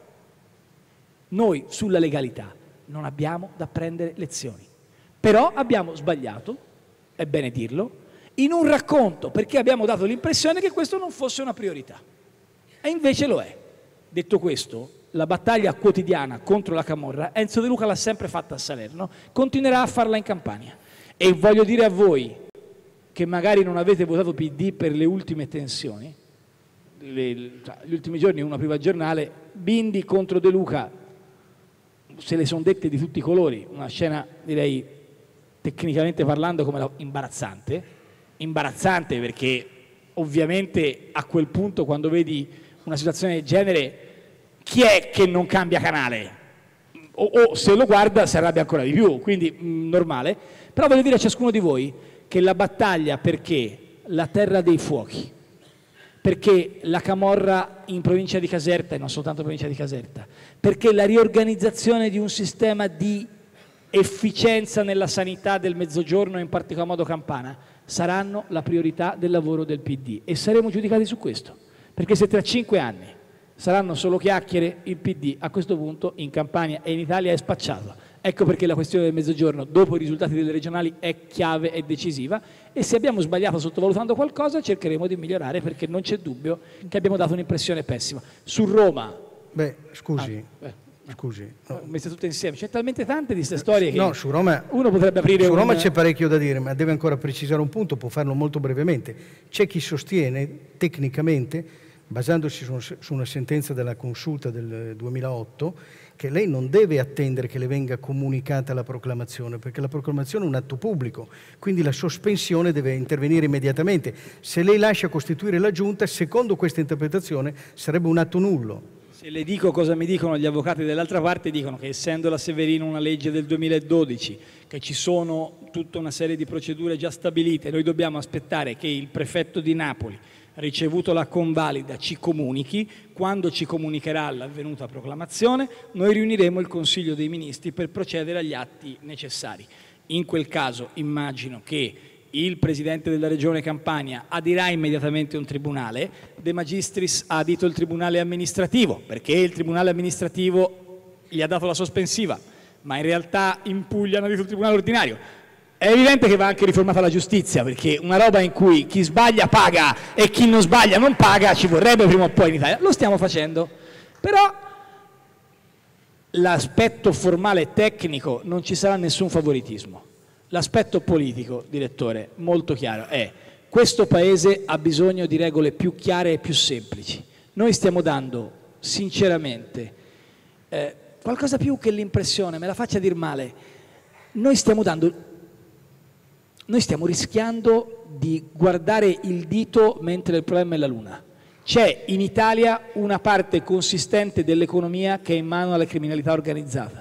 Noi sulla legalità non abbiamo da prendere lezioni, però abbiamo sbagliato, è bene dirlo, in un racconto, perché abbiamo dato l'impressione che questo non fosse una priorità, e invece lo è. Detto questo, la battaglia quotidiana contro la camorra Enzo De Luca l'ha sempre fatta a Salerno, continuerà a farla in Campania, e voglio dire a voi che magari non avete votato P D per le ultime tensioni, le, cioè, gli ultimi giorni una prima giornale, Bindi contro De Luca, se le sono dette di tutti i colori, una scena direi tecnicamente parlando come la, imbarazzante, imbarazzante perché ovviamente a quel punto quando vedi una situazione del genere chi è che non cambia canale? O, o se lo guarda si arrabbia ancora di più, quindi mh, normale, però voglio dire a ciascuno di voi che la battaglia perché la terra dei fuochi, perché la camorra in provincia di Caserta, e non soltanto in provincia di Caserta, perché la riorganizzazione di un sistema di efficienza nella sanità del Mezzogiorno, in particolar modo Campana, saranno la priorità del lavoro del P D. E saremo giudicati su questo, perché se tra cinque anni saranno solo chiacchiere, il P D a questo punto in Campania e in Italia è spacciato. Ecco perché la questione del Mezzogiorno, dopo i risultati delle regionali, è chiave e decisiva, e se abbiamo sbagliato sottovalutando qualcosa cercheremo di migliorare, perché non c'è dubbio che abbiamo dato un'impressione pessima. Su Roma... Beh, scusi, ah, scusi. No. Messe tutte insieme, c'è talmente tante di queste storie che no, su Roma, uno potrebbe aprire su Roma un... c'è parecchio da dire, ma deve ancora precisare un punto, può farlo molto brevemente. C'è chi sostiene tecnicamente basandosi su, su una sentenza della consulta del duemilaotto, che lei non deve attendere che le venga comunicata la proclamazione, perché la proclamazione è un atto pubblico, quindi la sospensione deve intervenire immediatamente. Se lei lascia costituire la Giunta, secondo questa interpretazione, sarebbe un atto nullo. Se le dico cosa mi dicono gli avvocati dell'altra parte, dicono che essendo la Severino una legge del duemiladodici, che ci sono tutta una serie di procedure già stabilite, noi dobbiamo aspettare che il prefetto di Napoli, ricevuto la convalida, ci comunichi. Quando ci comunicherà l'avvenuta proclamazione, noi riuniremo il Consiglio dei Ministri per procedere agli atti necessari. In quel caso immagino che il Presidente della Regione Campania adirà immediatamente un tribunale, De Magistris ha adito il Tribunale amministrativo, perché il Tribunale amministrativo gli ha dato la sospensiva, ma in realtà in Puglia hanno adito il Tribunale ordinario. È evidente che va anche riformata la giustizia, perché una roba in cui chi sbaglia paga e chi non sbaglia non paga ci vorrebbe prima o poi in Italia. Lo stiamo facendo, però l'aspetto formale e tecnico non ci sarà nessun favoritismo. L'aspetto politico, direttore, molto chiaro, è: questo Paese ha bisogno di regole più chiare e più semplici. Noi stiamo dando, sinceramente, eh, qualcosa più che l'impressione, me la faccia dir male, noi stiamo dando, noi stiamo rischiando di guardare il dito mentre il problema è la luna. C'è in Italia una parte consistente dell'economia che è in mano alla criminalità organizzata.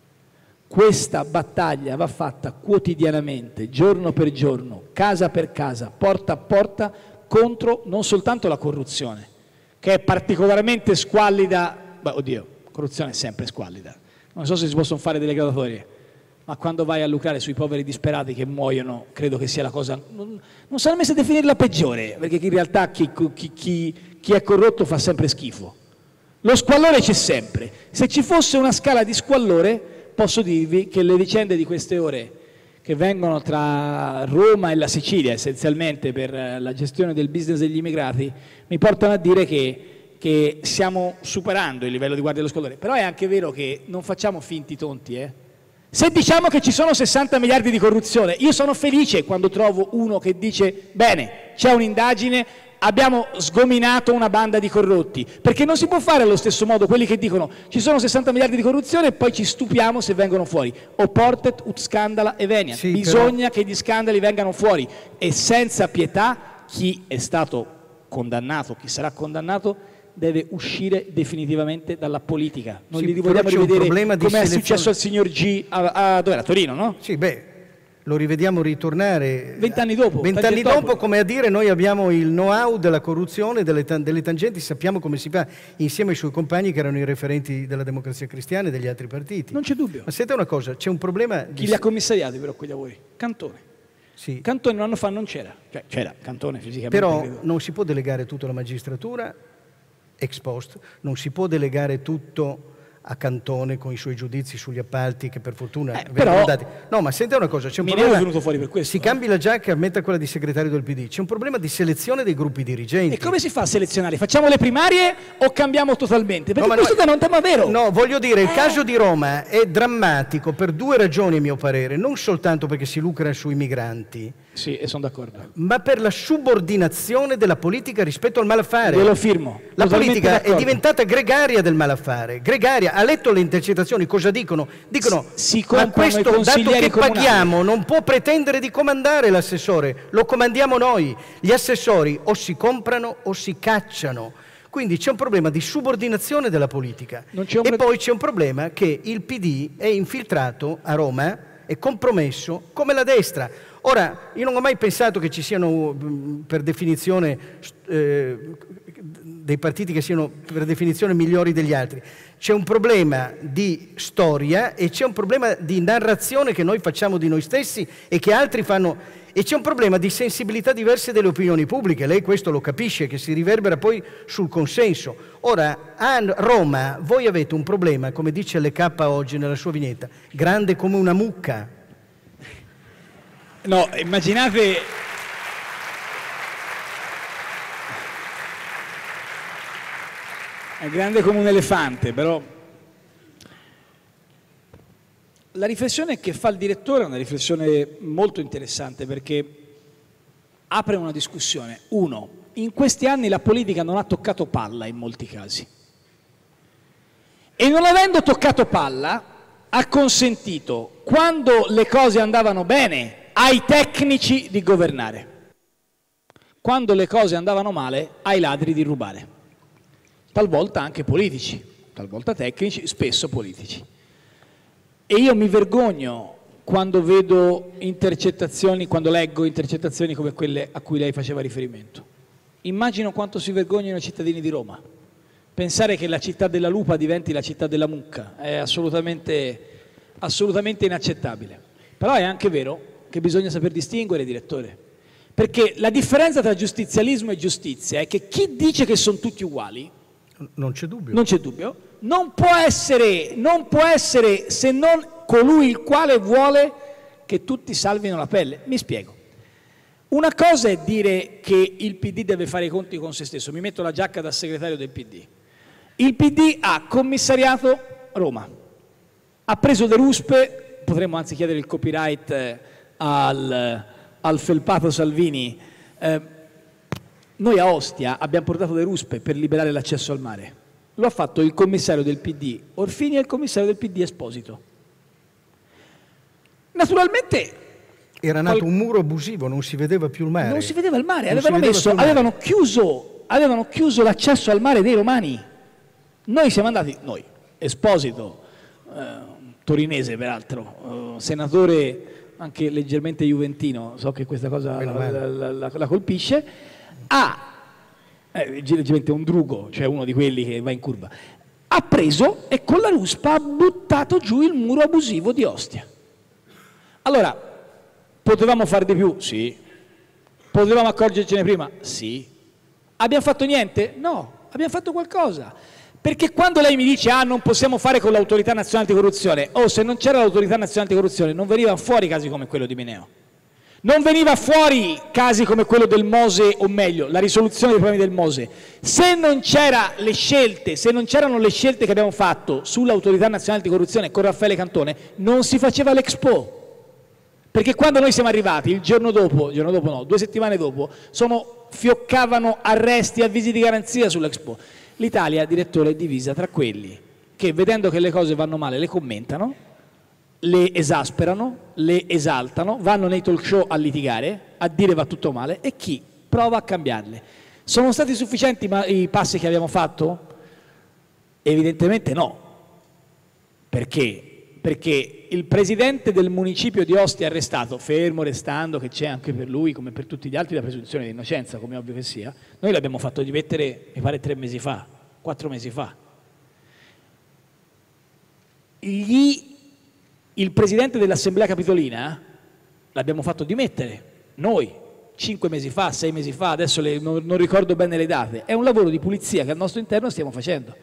Questa battaglia va fatta quotidianamente, giorno per giorno, casa per casa, porta a porta, contro non soltanto la corruzione, che è particolarmente squallida. Beh, oddio, corruzione è sempre squallida. Non so se si possono fare delle graduatorie, ma quando vai a lucrare sui poveri disperati che muoiono, credo che sia la cosa, non, non sarà messo a definirla peggiore, perché in realtà chi, chi, chi, chi è corrotto fa sempre schifo. Lo squallore c'è sempre. Se ci fosse una scala di squallore, posso dirvi che le vicende di queste ore, che vengono tra Roma e la Sicilia essenzialmente per la gestione del business degli immigrati, mi portano a dire che, che stiamo superando il livello di guardia dello squallore. Però è anche vero che non facciamo finti tonti, eh? Se diciamo che ci sono sessanta miliardi di corruzione, io sono felice quando trovo uno che dice: bene, c'è un'indagine, abbiamo sgominato una banda di corrotti, perché non si può fare allo stesso modo quelli che dicono ci sono sessanta miliardi di corruzione e poi ci stupiamo se vengono fuori. O portet ut scandala eveniat. Sì, bisogna però che gli scandali vengano fuori, e senza pietà chi è stato condannato, chi sarà condannato, deve uscire definitivamente dalla politica. Non sì, li vogliamo rivedere come di è successo al signor G a, a, dove era? A Torino, no? Sì, beh, lo rivediamo ritornare vent'anni dopo. Vent'anni dopo, come a dire, noi abbiamo il know-how della corruzione, delle, delle tangenti, sappiamo come si fa, insieme ai suoi compagni che erano i referenti della Democrazia Cristiana e degli altri partiti. Non c'è dubbio. Ma senta una cosa, c'è un problema... Chi di... li ha commissariati però quegli lavori? Cantone. Sì. Cantone un anno fa non c'era, cioè c'era Cantone fisicamente. Però credo. Non si può delegare tutto alla magistratura ex post, non si può delegare tutto a Cantone con i suoi giudizi sugli appalti che per fortuna eh, però dati. No, ma senta una cosa, c'è un mi problema. Ne è venuto fuori per questo. Si eh? cambi la giacca e metta quella di segretario del P D. C'è un problema di selezione dei gruppi dirigenti. E come si fa a selezionare? Facciamo le primarie o cambiamo totalmente? Perché no, questo noi... è un tema vero. No, voglio dire, il eh. caso di Roma è drammatico per due ragioni a mio parere, non soltanto perché si lucra sui migranti. Sì, e sono d'accordo. Ma per la subordinazione della politica rispetto al malaffare. Io lo firmo. La politica è diventata gregaria del malaffare. Gregaria. Ha letto le intercettazioni, cosa dicono? Dicono, si ma questo dato che comunali. paghiamo non può pretendere di comandare l'assessore, lo comandiamo noi. Gli assessori o si comprano o si cacciano. Quindi c'è un problema di subordinazione della politica. E poi c'è un problema che il P D è infiltrato a Roma, è compromesso come la destra. Ora, io non ho mai pensato che ci siano, per definizione, eh, dei partiti che siano per definizione migliori degli altri. C'è un problema di storia e c'è un problema di narrazione che noi facciamo di noi stessi e che altri fanno, e c'è un problema di sensibilità diverse delle opinioni pubbliche. Lei questo lo capisce, che si riverbera poi sul consenso. Ora, a Roma voi avete un problema, come dice L K oggi nella sua vignetta, grande come una mucca. No, immaginate... È grande come un elefante, però... La riflessione che fa il direttore è una riflessione molto interessante, perché apre una discussione. Uno, in questi anni la politica non ha toccato palla in molti casi. E non avendo toccato palla, ha consentito, quando le cose andavano bene, ai tecnici di governare. Quando le cose andavano male, ai ladri di rubare. Talvolta anche politici, talvolta tecnici, spesso politici. E io mi vergogno quando vedo intercettazioni, quando leggo intercettazioni come quelle a cui lei faceva riferimento. Immagino quanto si vergognino i cittadini di Roma. Pensare che la città della lupa diventi la città della mucca è assolutamente, assolutamente inaccettabile. Però è anche vero che bisogna saper distinguere, direttore, perché la differenza tra giustizialismo e giustizia è che chi dice che sono tutti uguali, non c'è dubbio, non c'è dubbio, non può essere, non può essere se non colui il quale vuole che tutti salvino la pelle. Mi spiego. Una cosa è dire che il P D deve fare i conti con se stesso, mi metto la giacca da segretario del P D. Il P D ha commissariato Roma, ha preso le ruspe, potremmo anzi chiedere il copyright eh, al, al felpato Salvini, eh, noi a Ostia abbiamo portato le ruspe per liberare l'accesso al mare, lo ha fatto il commissario del P D Orfini e il commissario del P D Esposito. Naturalmente era nato un muro abusivo, non si vedeva più il mare. Non si vedeva il mare, non avevano, messo, il mare. avevano chiuso, avevano chiuso l'accesso al mare dei romani. Noi siamo andati, noi, Esposito, eh, torinese peraltro, eh, senatore anche leggermente juventino, so che questa cosa la, la, la, la colpisce, ha, eh, leggermente un drugo, cioè uno di quelli che va in curva, ha preso e con la ruspa ha buttato giù il muro abusivo di Ostia. Allora, potevamo fare di più? Sì. Potevamo accorgercene prima? Sì. Abbiamo fatto niente? No, abbiamo fatto qualcosa. Perché quando lei mi dice ah non possiamo fare con l'autorità nazionale anticorruzione, oh se non c'era l'autorità nazionale anticorruzione non venivano fuori casi come quello di Mineo. Non veniva fuori casi come quello del Mose, o meglio, la risoluzione dei problemi del Mose. Se non c'erano le scelte, se non c'erano le scelte che abbiamo fatto sull'autorità nazionale anticorruzione con Raffaele Cantone, non si faceva l'Expo. Perché quando noi siamo arrivati, il giorno dopo, il giorno dopo no, due settimane dopo, sono, fioccavano arresti, avvisi di garanzia sull'Expo. L'Italia, direttore, è divisa tra quelli che, vedendo che le cose vanno male, le commentano, le esasperano, le esaltano, vanno nei talk show a litigare, a dire va tutto male, e chi prova a cambiarle. Sono stati sufficienti i passi che abbiamo fatto? Evidentemente no. Perché? Perché il presidente del municipio di Ostia arrestato, fermo restando che c'è anche per lui, come per tutti gli altri, la presunzione di innocenza, come ovvio che sia, noi l'abbiamo fatto dimettere, mi pare, tre mesi fa, quattro mesi fa. Gli, il presidente dell'Assemblea Capitolina l'abbiamo fatto dimettere, noi, cinque mesi fa, sei mesi fa, adesso le, non, non ricordo bene le date. È un lavoro di pulizia che al nostro interno stiamo facendo.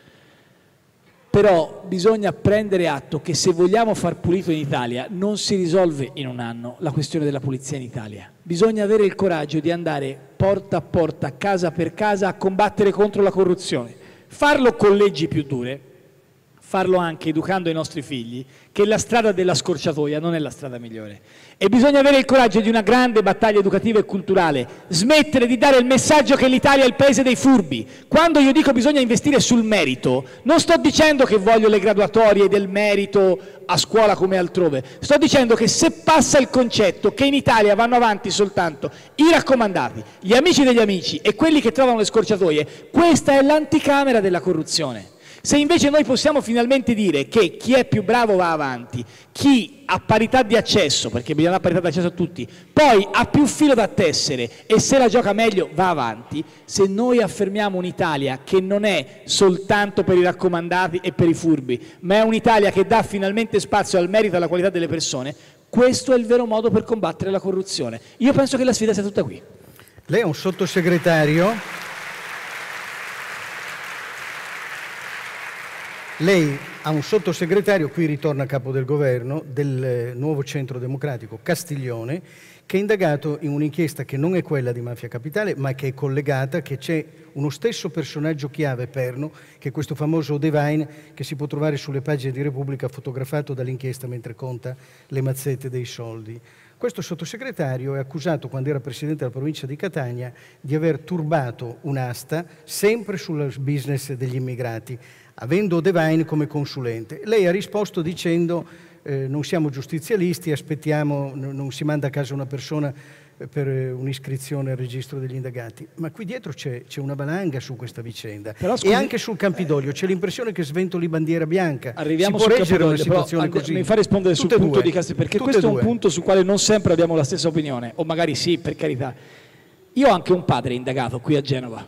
Però bisogna prendere atto che se vogliamo far pulito in Italia non si risolve in un anno la questione della pulizia in Italia. Bisogna avere il coraggio di andare porta a porta, casa per casa, a combattere contro la corruzione. Farlo con leggi più dure, farlo anche educando i nostri figli che la strada della scorciatoia non è la strada migliore. E bisogna avere il coraggio di una grande battaglia educativa e culturale, smettere di dare il messaggio che l'Italia è il paese dei furbi. Quando io dico bisogna investire sul merito, non sto dicendo che voglio le graduatorie del merito a scuola come altrove, sto dicendo che se passa il concetto che in Italia vanno avanti soltanto i raccomandati, gli amici degli amici e quelli che trovano le scorciatoie, questa è l'anticamera della corruzione. Se invece noi possiamo finalmente dire che chi è più bravo va avanti, chi ha parità di accesso, perché bisogna dare parità di accesso a tutti, poi ha più filo da tessere e se la gioca meglio va avanti, se noi affermiamo un'Italia che non è soltanto per i raccomandati e per i furbi, ma è un'Italia che dà finalmente spazio al merito e alla qualità delle persone, questo è il vero modo per combattere la corruzione. Io penso che la sfida sia tutta qui. Lei è un sottosegretario... Lei ha un sottosegretario, qui ritorna a capo del governo, del nuovo centro democratico Castiglione, che è indagato in un'inchiesta che non è quella di Mafia Capitale, ma che è collegata, che c'è uno stesso personaggio chiave, Perno, che è questo famoso Devine, che si può trovare sulle pagine di Repubblica, fotografato dall'inchiesta mentre conta le mazzette dei soldi. Questo sottosegretario è accusato, quando era presidente della provincia di Catania, di aver turbato un'asta sempre sul business degli immigrati, avendo Devine come consulente. Lei ha risposto dicendo eh, non siamo giustizialisti, aspettiamo, non si manda a casa una persona per un'iscrizione al registro degli indagati. Ma qui dietro c'è una valanga su questa vicenda. Però, scusi, e anche sul Campidoglio c'è l'impressione che sventoli bandiera bianca. Arriviamo si può reggere una situazione però, così? Mi fa rispondere Tutte sul punto due. di Castelli, perché Tutte questo due. è un punto sul quale non sempre abbiamo la stessa opinione, o magari sì, per carità. Io ho anche un padre indagato qui a Genova.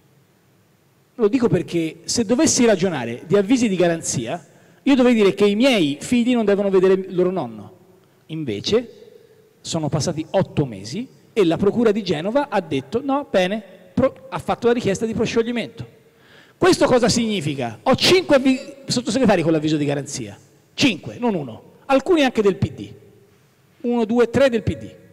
Lo dico perché se dovessi ragionare di avvisi di garanzia, io dovrei dire che i miei figli non devono vedere il loro nonno. Invece sono passati otto mesi e la Procura di Genova ha detto no, bene, pro, ha fatto la richiesta di proscioglimento. Questo cosa significa? Ho cinque sottosegretari con l'avviso di garanzia, cinque, non uno, alcuni anche del P D, uno, due, tre del P D.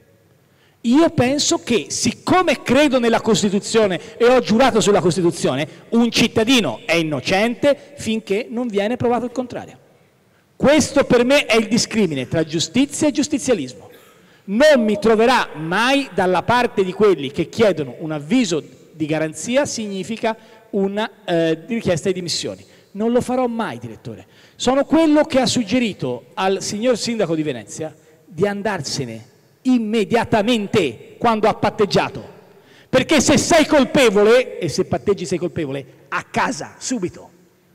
Io penso che, siccome credo nella Costituzione e ho giurato sulla Costituzione, un cittadino è innocente finché non viene provato il contrario. Questo per me è il discrimine tra giustizia e giustizialismo. Non mi troverà mai dalla parte di quelli che chiedono un avviso di garanzia significa una eh, richiesta di dimissioni. Non lo farò mai, direttore. Sono quello che ha suggerito al signor sindaco di Venezia di andarsene immediatamente quando ha patteggiato. Perché se sei colpevole, e se patteggi sei colpevole, a casa, subito.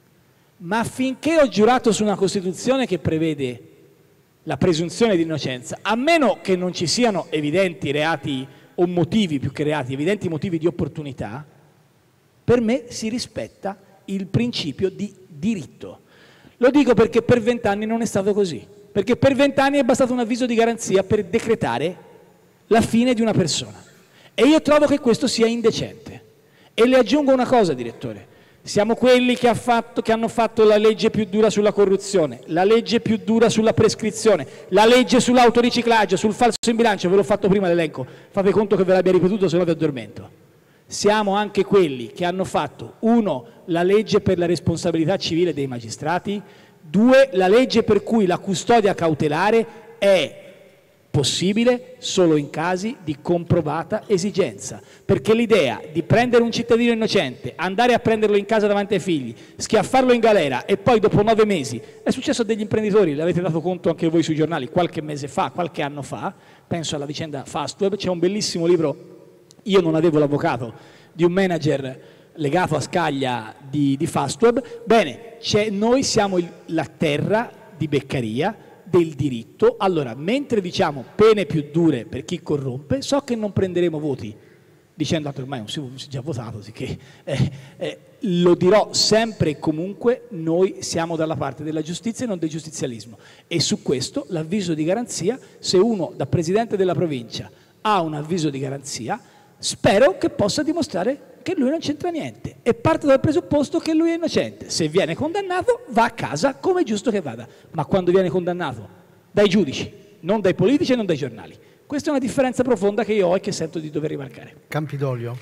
Ma finché ho giurato su una Costituzione che prevede la presunzione di innocenza, a meno che non ci siano evidenti reati o motivi, più che reati, evidenti motivi di opportunità, per me si rispetta il principio di diritto. Lo dico perché per vent'anni non è stato così, perché per vent'anni è bastato un avviso di garanzia per decretare la fine di una persona. E io trovo che questo sia indecente. E le aggiungo una cosa, direttore. Siamo quelli che, ha fatto, che hanno fatto la legge più dura sulla corruzione, la legge più dura sulla prescrizione, la legge sull'autoriciclaggio, sul falso in bilancio, ve l'ho fatto prima l'elenco, fate conto che ve l'abbia ripetuto se no vi addormento. Siamo anche quelli che hanno fatto, uno, la legge per la responsabilità civile dei magistrati, due, la legge per cui la custodia cautelare è possibile solo in casi di comprovata esigenza, perché l'idea di prendere un cittadino innocente, andare a prenderlo in casa davanti ai figli, schiaffarlo in galera e poi dopo nove mesi, è successo a degli imprenditori, l'avete dato conto anche voi sui giornali qualche mese fa, qualche anno fa, penso alla vicenda Fastweb, c'è un bellissimo libro, io non avevo l'avvocato, di un manager legato a Scaglia di, di Fastweb, bene, noi siamo il, la terra di Beccaria, del diritto. Allora, mentre diciamo pene più dure per chi corrompe, so che non prenderemo voti dicendo che ormai non si è già votato, sicché eh, eh, lo dirò sempre e comunque, noi siamo dalla parte della giustizia e non del giustizialismo, e su questo l'avviso di garanzia, se uno da presidente della provincia ha un avviso di garanzia, spero che possa dimostrare che lui non c'entra niente e parte dal presupposto che lui è innocente. Se viene condannato va a casa come è giusto che vada, ma quando viene condannato dai giudici, non dai politici e non dai giornali. Questa è una differenza profonda che io ho e che sento di dover rimarcare. Campidoglio.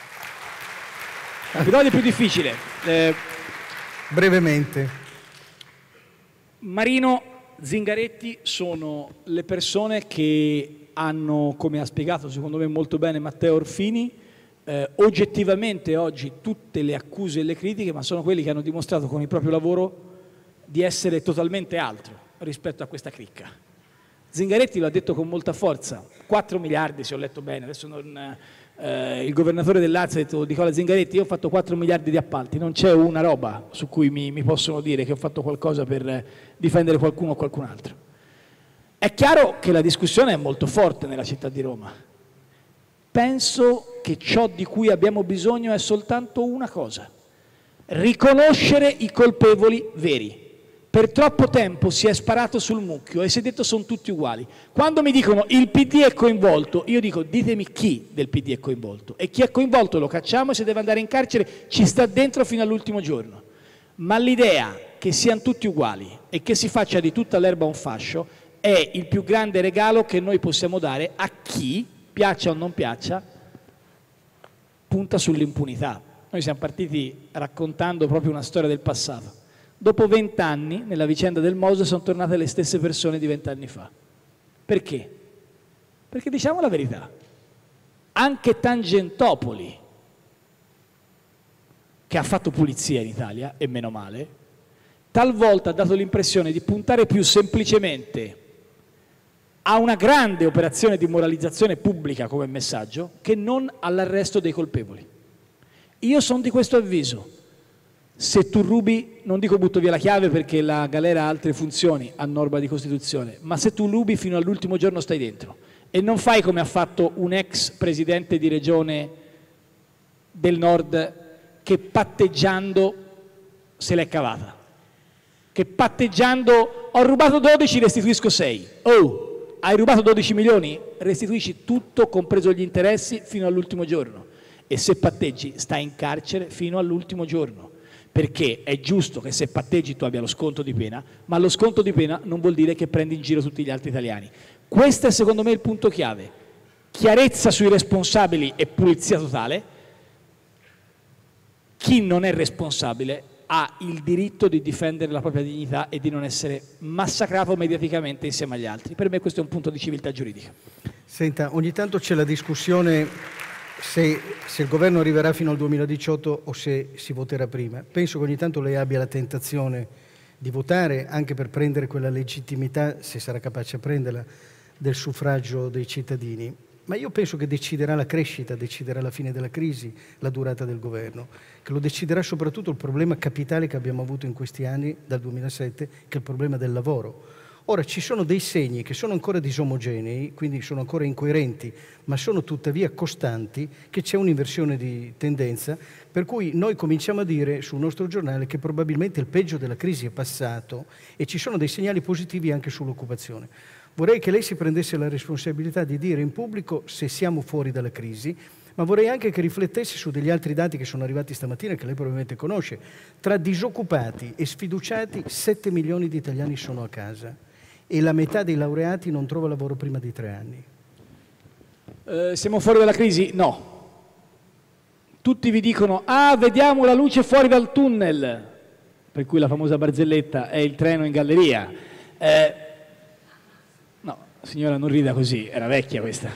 Campidoglio è più difficile. Eh, Brevemente. Marino, Zingaretti sono le persone che hanno, come ha spiegato secondo me molto bene Matteo Orfini, eh, oggettivamente oggi tutte le accuse e le critiche, ma sono quelli che hanno dimostrato con il proprio lavoro di essere totalmente altro rispetto a questa cricca. Zingaretti lo ha detto con molta forza, quattro miliardi se ho letto bene, adesso non, eh, il governatore del Lazio ha detto Nicola Zingaretti, io ho fatto quattro miliardi di appalti, non c'è una roba su cui mi, mi possono dire che ho fatto qualcosa per difendere qualcuno o qualcun altro. È chiaro che la discussione è molto forte nella città di Roma. Penso che ciò di cui abbiamo bisogno è soltanto una cosa: riconoscere i colpevoli veri. Per troppo tempo si è sparato sul mucchio e si è detto sono tutti uguali. Quando mi dicono il P D è coinvolto, io dico ditemi chi del P D è coinvolto. E chi è coinvolto lo cacciamo e se deve andare in carcere ci sta dentro fino all'ultimo giorno. Ma l'idea che siano tutti uguali e che si faccia di tutta l'erba un fascio è il più grande regalo che noi possiamo dare a chi, piaccia o non piaccia, punta sull'impunità. Noi siamo partiti raccontando proprio una storia del passato. Dopo vent'anni, nella vicenda del Mose, sono tornate le stesse persone di vent'anni fa. Perché? Perché diciamo la verità, anche Tangentopoli, che ha fatto pulizia in Italia, e meno male, talvolta ha dato l'impressione di puntare più semplicemente a una grande operazione di moralizzazione pubblica come messaggio che non all'arresto dei colpevoli. Io sono di questo avviso. Se tu rubi, non dico butto via la chiave perché la galera ha altre funzioni a norma di Costituzione, ma se tu rubi fino all'ultimo giorno stai dentro. E non fai come ha fatto un ex presidente di regione del nord che patteggiando se l'è cavata. Che patteggiando ho rubato dodici, restituisco sei. Oh, hai rubato dodici milioni? Restituisci tutto, compreso gli interessi, fino all'ultimo giorno. E se patteggi stai in carcere fino all'ultimo giorno. Perché è giusto che se patteggi tu abbia lo sconto di pena, ma lo sconto di pena non vuol dire che prendi in giro tutti gli altri italiani. Questo è secondo me il punto chiave. Chiarezza sui responsabili e pulizia totale. Chi non è responsabile ha il diritto di difendere la propria dignità e di non essere massacrato mediaticamente insieme agli altri. Per me questo è un punto di civiltà giuridica. Senta, ogni tanto c'è la discussione se, se il governo arriverà fino al duemiladiciotto o se si voterà prima. Penso che ogni tanto lei abbia la tentazione di votare anche per prendere quella legittimità, se sarà capace a prenderla, del suffragio dei cittadini. Ma io penso che deciderà la crescita, deciderà la fine della crisi, la durata del governo, che lo deciderà soprattutto il problema capitale che abbiamo avuto in questi anni, dal duemilasette, che è il problema del lavoro. Ora, ci sono dei segni che sono ancora disomogenei, quindi sono ancora incoerenti, ma sono tuttavia costanti, che c'è un'inversione di tendenza, per cui noi cominciamo a dire sul nostro giornale che probabilmente il peggio della crisi è passato e ci sono dei segnali positivi anche sull'occupazione. Vorrei che lei si prendesse la responsabilità di dire in pubblico se siamo fuori dalla crisi, ma vorrei anche che riflettesse su degli altri dati che sono arrivati stamattina, che lei probabilmente conosce. Tra disoccupati e sfiduciati, sette milioni di italiani sono a casa e la metà dei laureati non trova lavoro prima di tre anni. Eh, siamo fuori dalla crisi? No. Tutti vi dicono, ah, vediamo la luce fuori dal tunnel, per cui la famosa barzelletta è il treno in galleria. Eh, Signora, non rida così, era vecchia questa.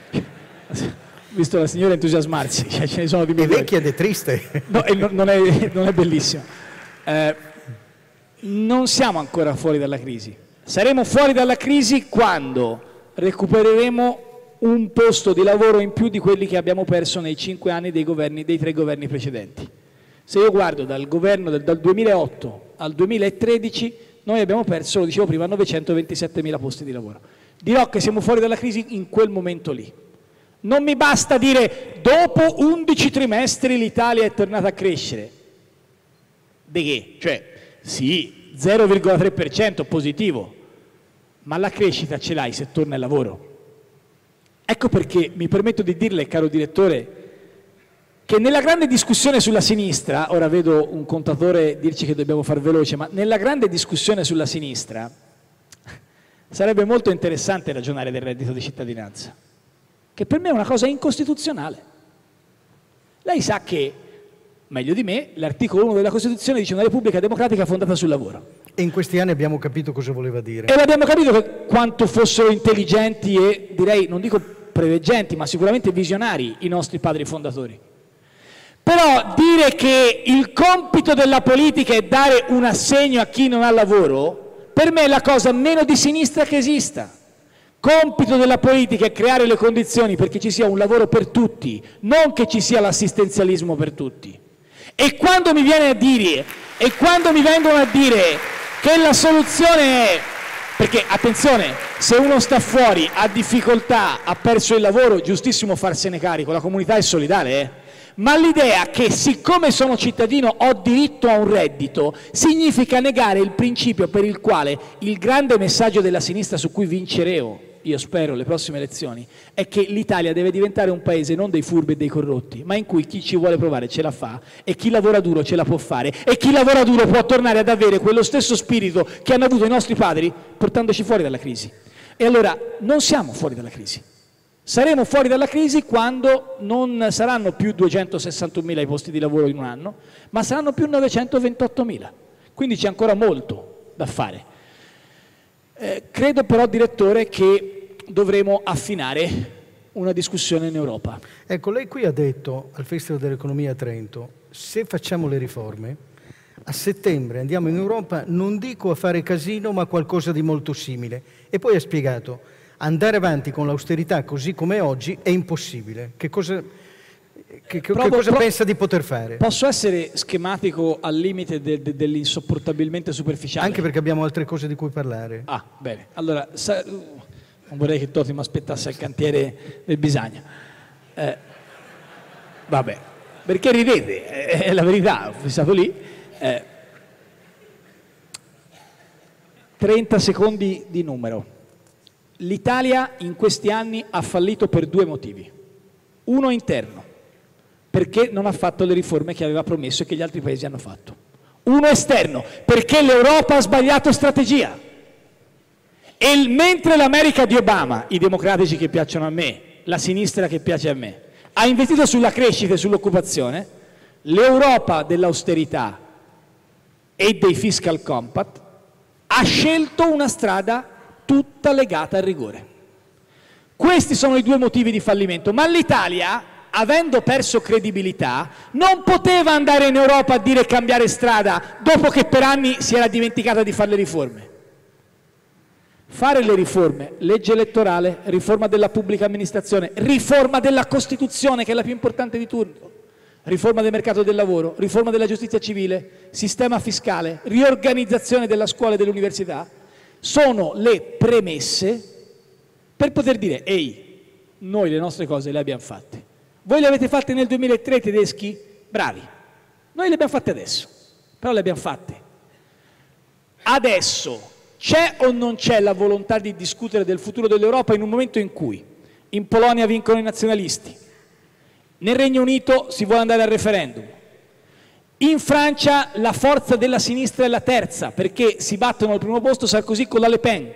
Visto la signora entusiasmarsi, cioè ce ne sono di migliori. È vecchia ed è triste. No, non è, non è bellissimo. Eh, non siamo ancora fuori dalla crisi. Saremo fuori dalla crisi quando recupereremo un posto di lavoro in più di quelli che abbiamo perso nei cinque anni dei, governi, dei tre governi precedenti. Se io guardo dal governo del, dal duemilaotto al duemilatredici, noi abbiamo perso, lo dicevo prima, novecentoventisettemila posti di lavoro. Dirò che siamo fuori dalla crisi in quel momento lì. Non mi basta dire dopo undici trimestri l'Italia è tornata a crescere. De che? Cioè, sì, zero virgola tre per cento positivo, ma la crescita ce l'hai se torna al lavoro. Ecco perché mi permetto di dirle, caro direttore, che nella grande discussione sulla sinistra, ora vedo un contatore dirci che dobbiamo far veloce, ma nella grande discussione sulla sinistra sarebbe molto interessante ragionare del reddito di cittadinanza, che per me è una cosa incostituzionale. Lei sa che, meglio di me, l'articolo uno della Costituzione dice una Repubblica democratica fondata sul lavoro. E in questi anni abbiamo capito cosa voleva dire. E abbiamo capito che quanto fossero intelligenti e, direi, non dico preveggenti, ma sicuramente visionari i nostri padri fondatori. Però dire che il compito della politica è dare un assegno a chi non ha lavoro, per me è la cosa meno di sinistra che esista. Compito della politica è creare le condizioni perché ci sia un lavoro per tutti, non che ci sia l'assistenzialismo per tutti. E quando mi viene a dire, e quando mi vengono a dire che la soluzione è, perché attenzione, se uno sta fuori, ha difficoltà, ha perso il lavoro, giustissimo farsene carico, la comunità è solidale, eh? Ma l'idea che siccome sono cittadino ho diritto a un reddito significa negare il principio per il quale il grande messaggio della sinistra su cui vinceremo, io spero, le prossime elezioni, è che l'Italia deve diventare un paese non dei furbi e dei corrotti, ma in cui chi ci vuole provare ce la fa e chi lavora duro ce la può fare e chi lavora duro può tornare ad avere quello stesso spirito che hanno avuto i nostri padri portandoci fuori dalla crisi. E allora non siamo fuori dalla crisi. Saremo fuori dalla crisi quando non saranno più duecentosessantunomila i posti di lavoro in un anno, ma saranno più novecentoventottomila. Quindi c'è ancora molto da fare. Eh, credo però, direttore, che dovremo affinare una discussione in Europa. Ecco, lei qui ha detto al Festival dell'Economia a Trento, se facciamo le riforme, a settembre andiamo in Europa, non dico a fare casino, ma qualcosa di molto simile. E poi ha spiegato, andare avanti con l'austerità così come oggi è impossibile. Che cosa, che, che Provo, cosa pro- pensa di poter fare? Posso essere schematico al limite de- de- dell'insopportabilmente superficiale? Anche perché abbiamo altre cose di cui parlare. Ah, bene. Allora, sa- non vorrei che Toti mi aspettasse al cantiere del Bisagna. Eh, vabbè, perché ridete, è la verità, ho stato lì. Eh, trenta secondi di numero. L'Italia in questi anni ha fallito per due motivi. Uno interno, perché non ha fatto le riforme che aveva promesso e che gli altri paesi hanno fatto. Uno esterno, perché l'Europa ha sbagliato strategia. E il, mentre l'America di Obama, i democratici che piacciono a me, la sinistra che piace a me, ha investito sulla crescita e sull'occupazione, l'Europa dell'austerità e dei fiscal compact ha scelto una strada tutta legata al rigore. Questi sono i due motivi di fallimento, ma l'Italia, avendo perso credibilità, non poteva andare in Europa a dire cambiare strada dopo che per anni si era dimenticata di fare le riforme. Fare le riforme, legge elettorale, riforma della pubblica amministrazione, riforma della Costituzione che è la più importante di tutto, riforma del mercato del lavoro, riforma della giustizia civile, sistema fiscale, riorganizzazione della scuola e dell'università, sono le premesse per poter dire, ehi, noi le nostre cose le abbiamo fatte. Voi le avete fatte nel duemilatré tedeschi? Bravi. Noi le abbiamo fatte adesso, però le abbiamo fatte. Adesso c'è o non c'è la volontà di discutere del futuro dell'Europa in un momento in cui in Polonia vincono i nazionalisti, nel Regno Unito si vuole andare al referendum, in Francia la forza della sinistra è la terza perché si battono al primo posto Sarkozy con la Le Pen.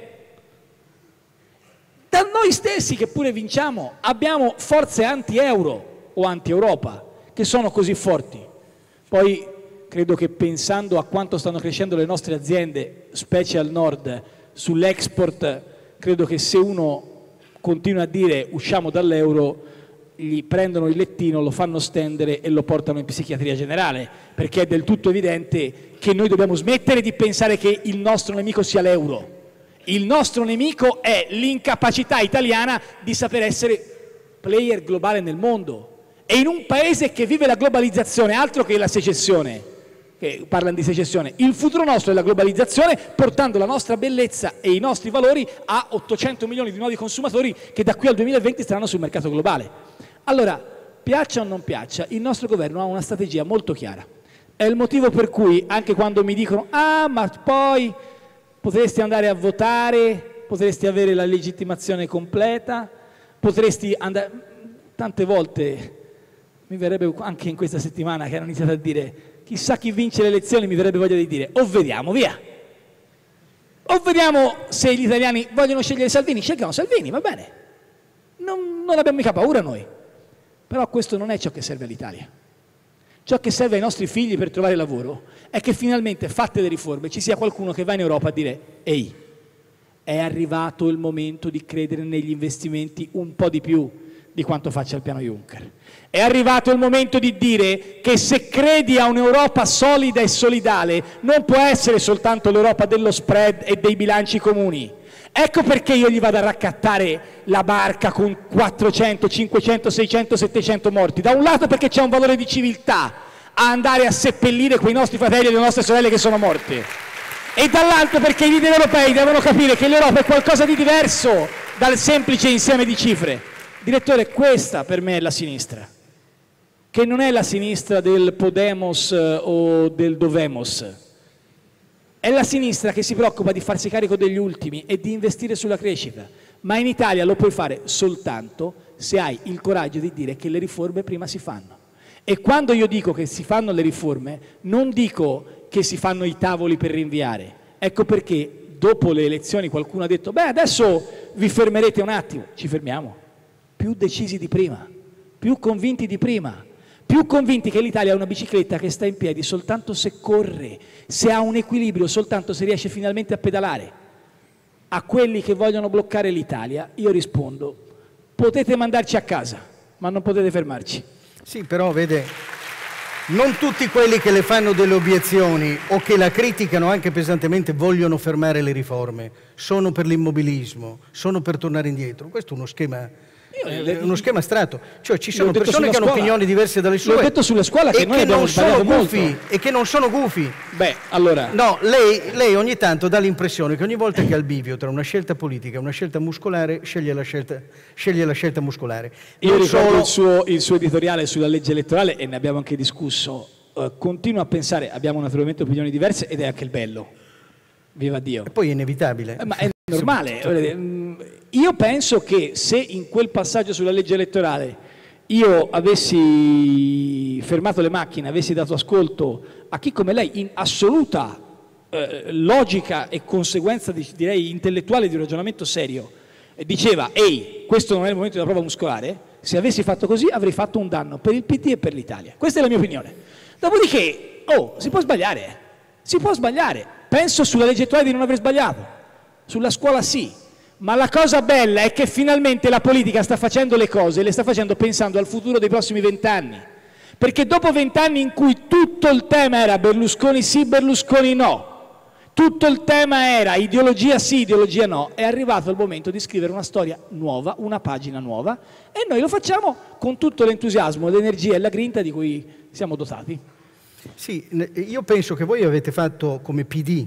Da noi stessi che pure vinciamo abbiamo forze anti-euro o anti-Europa che sono così forti. Poi credo che pensando a quanto stanno crescendo le nostre aziende, specie al nord, sull'export, credo che se uno continua a dire usciamo dall'euro, gli prendono il lettino, lo fanno stendere e lo portano in psichiatria generale, perché è del tutto evidente che noi dobbiamo smettere di pensare che il nostro nemico sia l'euro. Il nostro nemico è l'incapacità italiana di saper essere player globale nel mondo. E in un paese che vive la globalizzazione, altro che la secessione, che parlano di secessione, il futuro nostro è la globalizzazione, portando la nostra bellezza e i nostri valori a ottocento milioni di nuovi consumatori che da qui al duemilaventi staranno sul mercato globale. Allora, piaccia o non piaccia, il nostro governo ha una strategia molto chiara. È il motivo per cui, anche quando mi dicono ah, ma poi potresti andare a votare, potresti avere la legittimazione completa, potresti andare... Tante volte mi verrebbe, anche in questa settimana che hanno iniziato a dire chissà chi vince le elezioni, mi verrebbe voglia di dire o vediamo, via. O vediamo se gli italiani vogliono scegliere Salvini, scelgano Salvini, va bene. Non, non abbiamo mica paura noi. Però questo non è ciò che serve all'Italia. Ciò che serve ai nostri figli per trovare lavoro è che finalmente, fatte le riforme, ci sia qualcuno che va in Europa a dire ehi, è arrivato il momento di credere negli investimenti un po' di più di quanto faccia il piano Juncker. È arrivato il momento di dire che se credi a un'Europa solida e solidale non può essere soltanto l'Europa dello spread e dei bilanci comuni. Ecco perché io gli vado a raccattare la barca con quattrocento, cinquecento, seicento, settecento morti. Da un lato perché c'è un valore di civiltà a andare a seppellire quei nostri fratelli e le nostre sorelle che sono morte. E dall'altro perché i leader europei devono capire che l'Europa è qualcosa di diverso dal semplice insieme di cifre. Direttore, questa per me è la sinistra, che non è la sinistra del Podemos o del Dovemos, è la sinistra che si preoccupa di farsi carico degli ultimi e di investire sulla crescita, ma in Italia lo puoi fare soltanto se hai il coraggio di dire che le riforme prima si fanno. E quando io dico che si fanno le riforme, non dico che si fanno i tavoli per rinviare, ecco perché dopo le elezioni qualcuno ha detto beh adesso vi fermerete un attimo, ci fermiamo. Più decisi di prima, più convinti di prima, più convinti che l'Italia è una bicicletta che sta in piedi soltanto se corre, se ha un equilibrio, soltanto se riesce finalmente a pedalare. a quelli che vogliono bloccare l'Italia, io rispondo, potete mandarci a casa, ma non potete fermarci. Sì, però vede, non tutti quelli che le fanno delle obiezioni o che la criticano anche pesantemente vogliono fermare le riforme, sono per l'immobilismo, sono per tornare indietro. Questo è uno schema... È uno schema astratto, cioè ci sono persone che hanno scuola. opinioni diverse dalle sue. L'ho detto sulla scuola che e noi che abbiamo non sono gufi molto. e che non sono gufi. Beh, allora. No, lei, lei ogni tanto dà l'impressione che ogni volta che ha il bivio tra una scelta politica e una scelta muscolare sceglie la scelta, sceglie la scelta muscolare. Io non ricordo solo... il, suo, il suo editoriale sulla legge elettorale e ne abbiamo anche discusso. Uh, continuo a pensare, abbiamo naturalmente opinioni diverse ed è anche il bello. Viva Dio. E poi è inevitabile. Eh, ma è normale. Io penso che se in quel passaggio sulla legge elettorale io avessi fermato le macchine, avessi dato ascolto a chi come lei, in assoluta eh, logica e conseguenza, direi, intellettuale di un ragionamento serio, diceva, ehi, questo non è il momento della prova muscolare, se avessi fatto così avrei fatto un danno per il P D e per l'Italia. Questa è la mia opinione. Dopodiché, oh, si può sbagliare, si può sbagliare. Penso sulla legge elettorale di non aver sbagliato, sulla scuola sì. Ma la cosa bella è che finalmente la politica sta facendo le cose, le sta facendo pensando al futuro dei prossimi vent'anni. Perché dopo vent'anni in cui tutto il tema era Berlusconi sì, Berlusconi no, tutto il tema era ideologia sì, ideologia no, è arrivato il momento di scrivere una storia nuova, una pagina nuova, e noi lo facciamo con tutto l'entusiasmo, l'energia e la grinta di cui siamo dotati. Sì, io penso che voi avete fatto come P D,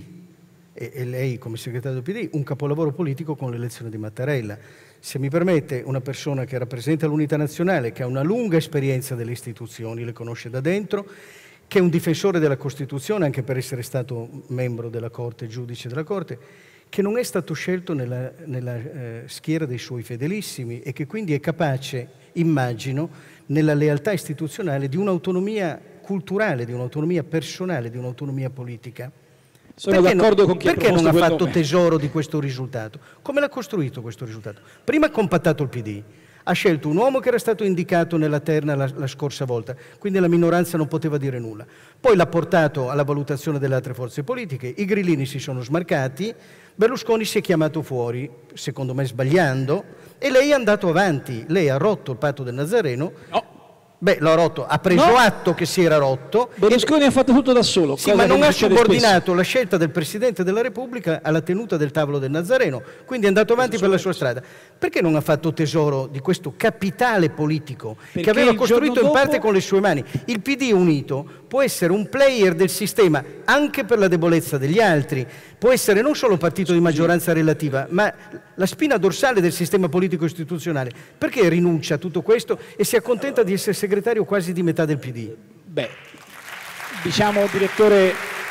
e lei come segretario del P D, un capolavoro politico con l'elezione di Mattarella. Se mi permette, una persona che rappresenta l'unità nazionale, che ha una lunga esperienza delle istituzioni, le conosce da dentro, che è un difensore della Costituzione, anche per essere stato membro della Corte, giudice della Corte, che non è stato scelto nella, nella eh, schiera dei suoi fedelissimi e che quindi è capace, immagino, nella lealtà istituzionale di un'autonomia culturale, di un'autonomia personale, di un'autonomia politica. Sono d'accordo con chi perché non ha fatto nome. tesoro di questo risultato? Come l'ha costruito questo risultato? Prima ha compattato il P D, ha scelto un uomo che era stato indicato nella terna la, la scorsa volta, quindi la minoranza non poteva dire nulla. Poi l'ha portato alla valutazione delle altre forze politiche, i grillini si sono smarcati, Berlusconi si è chiamato fuori, secondo me sbagliando, e lei è andato avanti, lei ha rotto il patto del Nazareno. No. Beh, l'ha rotto, ha preso no. atto che si era rotto. Berlusconi e... ha fatto tutto da solo. Sì, ma non ha subordinato spesso. la scelta del Presidente della Repubblica alla tenuta del tavolo del Nazareno, quindi è andato avanti per la sua strada. Perché non ha fatto tesoro di questo capitale politico Perché che aveva costruito in parte con le sue mani? Il P D unito può essere un player del sistema anche per la debolezza degli altri, può essere non solo partito di maggioranza relativa, ma la spina dorsale del sistema politico istituzionale. Perché rinuncia a tutto questo e si accontenta di essere segretario quasi di metà del P D? Beh, diciamo, direttore, eh,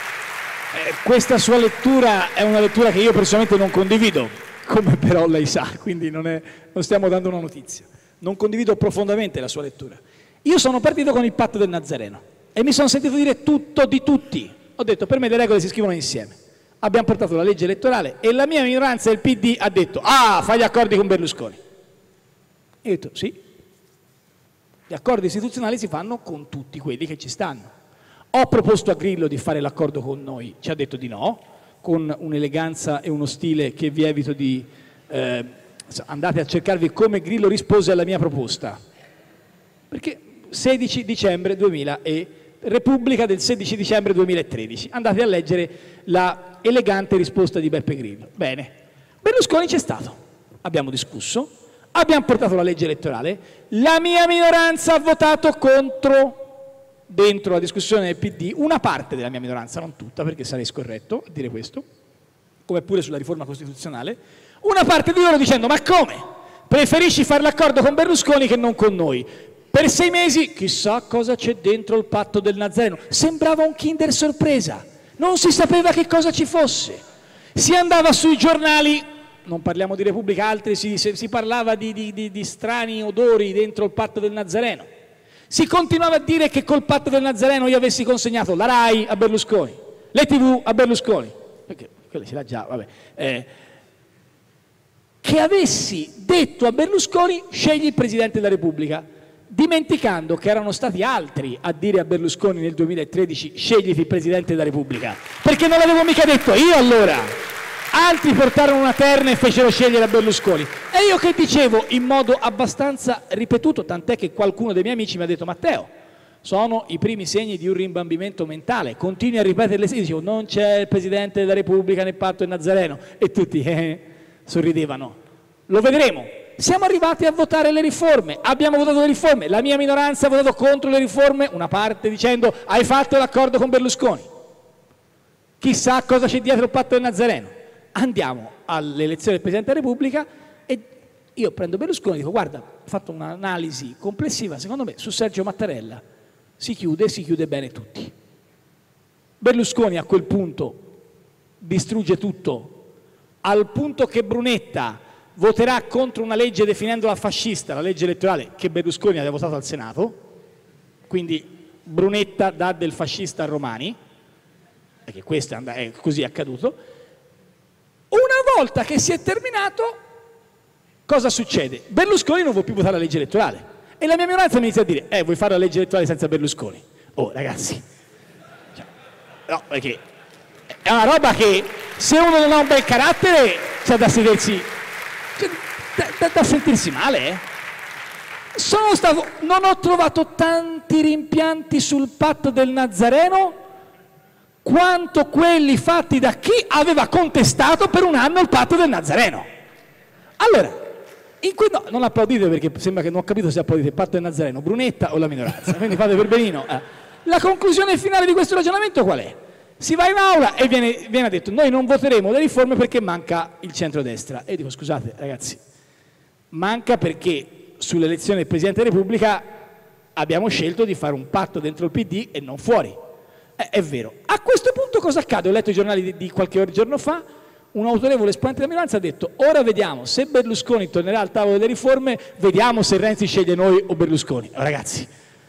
questa sua lettura è una lettura che io personalmente non condivido, come però lei sa, quindi non, è, non stiamo dando una notizia. Non condivido profondamente la sua lettura. Io sono partito con il patto del Nazareno e mi sono sentito dire tutto di tutti. Ho detto, per me le regole si scrivono insieme. Abbiamo portato la legge elettorale e la mia minoranza del P D ha detto, ah, fai gli accordi con Berlusconi. E io ho detto, sì. Gli accordi istituzionali si fanno con tutti quelli che ci stanno. Ho proposto a Grillo di fare l'accordo con noi, ci ha detto di no, con un'eleganza e uno stile che vi evito di... Eh, andate a cercarvi come Grillo rispose alla mia proposta. Perché sedici dicembre duemila e Repubblica del sedici dicembre duemilatredici. Andate a leggere la elegante risposta di Beppe Grillo. Bene, Berlusconi c'è stato, abbiamo discusso, abbiamo portato la legge elettorale, la mia minoranza ha votato contro, dentro la discussione del P D, una parte della mia minoranza, non tutta perché sarei scorretto a dire questo, come pure sulla riforma costituzionale, una parte di loro dicendo ma come? Preferisci fare l'accordo con Berlusconi che non con noi? Per sei mesi chissà cosa c'è dentro il patto del Nazareno, sembrava un Kinder sorpresa, non si sapeva che cosa ci fosse, si andava sui giornali, non parliamo di Repubblica, altri si, si parlava di, di, di, di strani odori dentro il patto del Nazareno, si continuava a dire che col patto del Nazareno io avessi consegnato la RAI a Berlusconi, le tivù a Berlusconi, perché quello ce l'ha già, vabbè, eh, che avessi detto a Berlusconi scegli il Presidente della Repubblica, dimenticando che erano stati altri a dire a Berlusconi nel duemilatredici scegliti il Presidente della Repubblica, perché non l'avevo mica detto io allora, altri portarono una terna e fecero scegliere a Berlusconi. E io che dicevo in modo abbastanza ripetuto, tant'è che qualcuno dei miei amici mi ha detto: Matteo, sono i primi segni di un rimbambimento mentale, continui a ripeterle. Io dicevo: non c'è il Presidente della Repubblica nel patto del Nazareno, e tutti eh, sorridevano. Lo vedremo. Siamo arrivati a votare le riforme, abbiamo votato le riforme, la mia minoranza ha votato contro le riforme, una parte dicendo: hai fatto l'accordo con Berlusconi, chissà cosa c'è dietro il patto del Nazareno. Andiamo all'elezione del Presidente della Repubblica e io prendo Berlusconi e dico: guarda, ho fatto un'analisi complessiva, secondo me su Sergio Mattarella si chiude, si chiude bene tutti. Berlusconi a quel punto distrugge tutto, al punto che Brunetta voterà contro una legge definendola fascista, la legge elettorale che Berlusconi aveva votato al Senato, quindi Brunetta dà del fascista a Romani, perché questo è così accaduto. Una volta che si è terminato, cosa succede? Berlusconi non vuole più votare la legge elettorale e la mia minoranza mi inizia a dire: eh, vuoi fare la legge elettorale senza Berlusconi? Oh ragazzi, cioè, no, perché è una roba che se uno non ha un bel carattere c'è da sedersi, cioè, da, da, da sentirsi male, eh? Sono stato, non ho trovato tanti rimpianti sul patto del Nazareno quanto quelli fatti da chi aveva contestato per un anno il patto del Nazareno. Allora, in cui, no, non applaudite perché sembra che non ho capito se applaudite il patto del Nazareno, Brunetta o la minoranza, quindi fate per benino. Eh. La conclusione finale di questo ragionamento qual è? Si va in aula e viene, viene detto: noi non voteremo le riforme perché manca il centrodestra. E io dico: scusate ragazzi, manca perché sull'elezione del Presidente della Repubblica abbiamo scelto di fare un patto dentro il P D e non fuori. Eh, è vero. A questo punto cosa accade? Ho letto i giornali di, di qualche giorno fa, un autorevole esponente della minoranza ha detto: ora vediamo se Berlusconi tornerà al tavolo delle riforme, vediamo se Renzi sceglie noi o Berlusconi. Oh, ragazzi,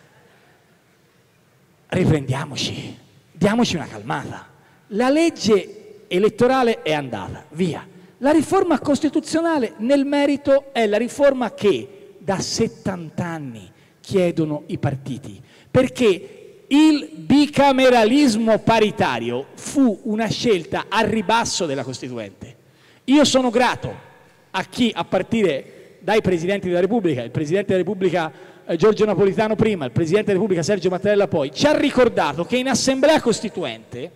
riprendiamoci, diamoci una calmata. La legge elettorale è andata via. La riforma costituzionale nel merito è la riforma che da settanta anni chiedono i partiti, perché il bicameralismo paritario fu una scelta al ribasso della Costituente. Io sono grato a chi, a partire dai Presidenti della Repubblica, il Presidente della Repubblica eh, Giorgio Napolitano prima, il Presidente della Repubblica Sergio Mattarella poi, ci ha ricordato che in Assemblea Costituente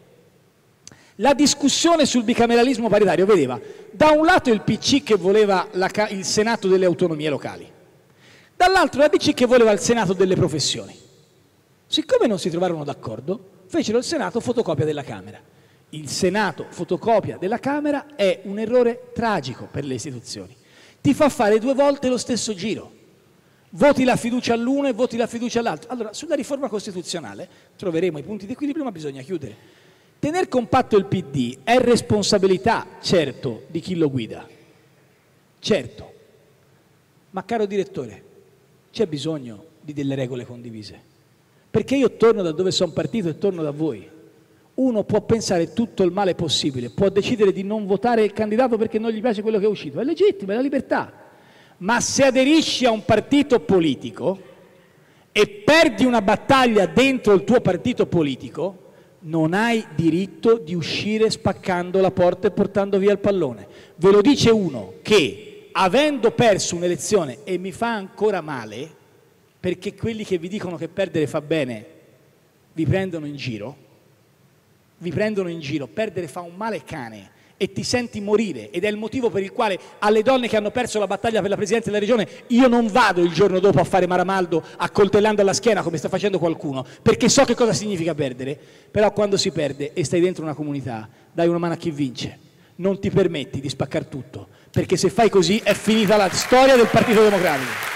la discussione sul bicameralismo paritario vedeva da un lato il P C che voleva la, il Senato delle autonomie locali, dall'altro la D C che voleva il Senato delle professioni. Siccome non si trovarono d'accordo, fecero il Senato fotocopia della Camera. Il Senato fotocopia della Camera è un errore tragico per le istituzioni. Ti fa fare due volte lo stesso giro. Voti la fiducia all'uno e voti la fiducia all'altro. Allora, sulla riforma costituzionale troveremo i punti di equilibrio, ma bisogna chiudere. Tener compatto il P D è responsabilità, certo, di chi lo guida. Certo. Ma caro direttore, c'è bisogno di delle regole condivise. Perché io torno da dove sono partito e torno da voi. Uno può pensare tutto il male possibile, può decidere di non votare il candidato perché non gli piace quello che è uscito, è legittimo, è la libertà. Ma se aderisci a un partito politico e perdi una battaglia dentro il tuo partito politico, non hai diritto di uscire spaccando la porta e portando via il pallone. Ve lo dice uno che, avendo perso un'elezione, e mi fa ancora male, perché quelli che vi dicono che perdere fa bene vi prendono in giro, vi prendono in giro, perdere fa un male cane e ti senti morire, ed è il motivo per il quale alle donne che hanno perso la battaglia per la presidenza della regione io non vado il giorno dopo a fare Maramaldo accoltellando alla schiena come sta facendo qualcuno, perché so che cosa significa perdere. Però quando si perde e stai dentro una comunità, dai una mano a chi vince, non ti permetti di spaccare tutto, perché se fai così è finita la storia del Partito Democratico.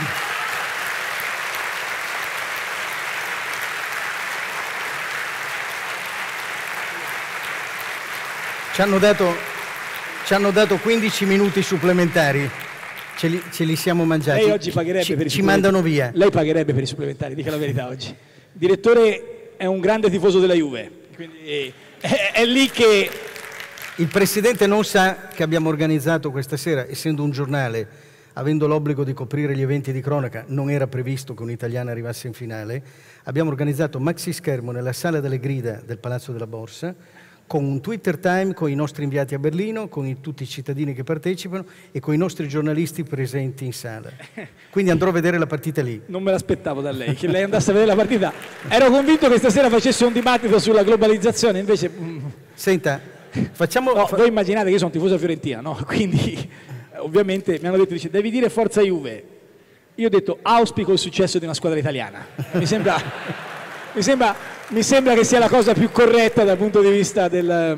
Ci hanno dato, ci hanno dato quindici minuti supplementari, ce li, ce li siamo mangiati. Lei oggi pagherebbe ci, per i ci mandano via. Lei pagherebbe per i supplementari, dica la verità oggi. Il direttore è un grande tifoso della Juve, quindi è, è lì che... Il Presidente non sa che abbiamo organizzato questa sera, essendo un giornale, avendo l'obbligo di coprire gli eventi di cronaca, non era previsto che un'italiana arrivasse in finale, abbiamo organizzato maxi schermo nella sala delle grida del Palazzo della Borsa, con un Twitter time, con i nostri inviati a Berlino, con i, tutti i cittadini che partecipano e con i nostri giornalisti presenti in sala. Quindi andrò a vedere la partita lì. Non me l'aspettavo da lei, che lei andasse a vedere la partita. Ero convinto che stasera facesse un dibattito sulla globalizzazione, invece... Senta, facciamo... No, voi immaginate che io sono tifoso fiorentina, no? Quindi ovviamente mi hanno detto, dice, devi dire forza Juve. Io ho detto, auspico il successo di una squadra italiana. Mi sembra... Mi sembra, mi sembra che sia la cosa più corretta dal punto di vista del...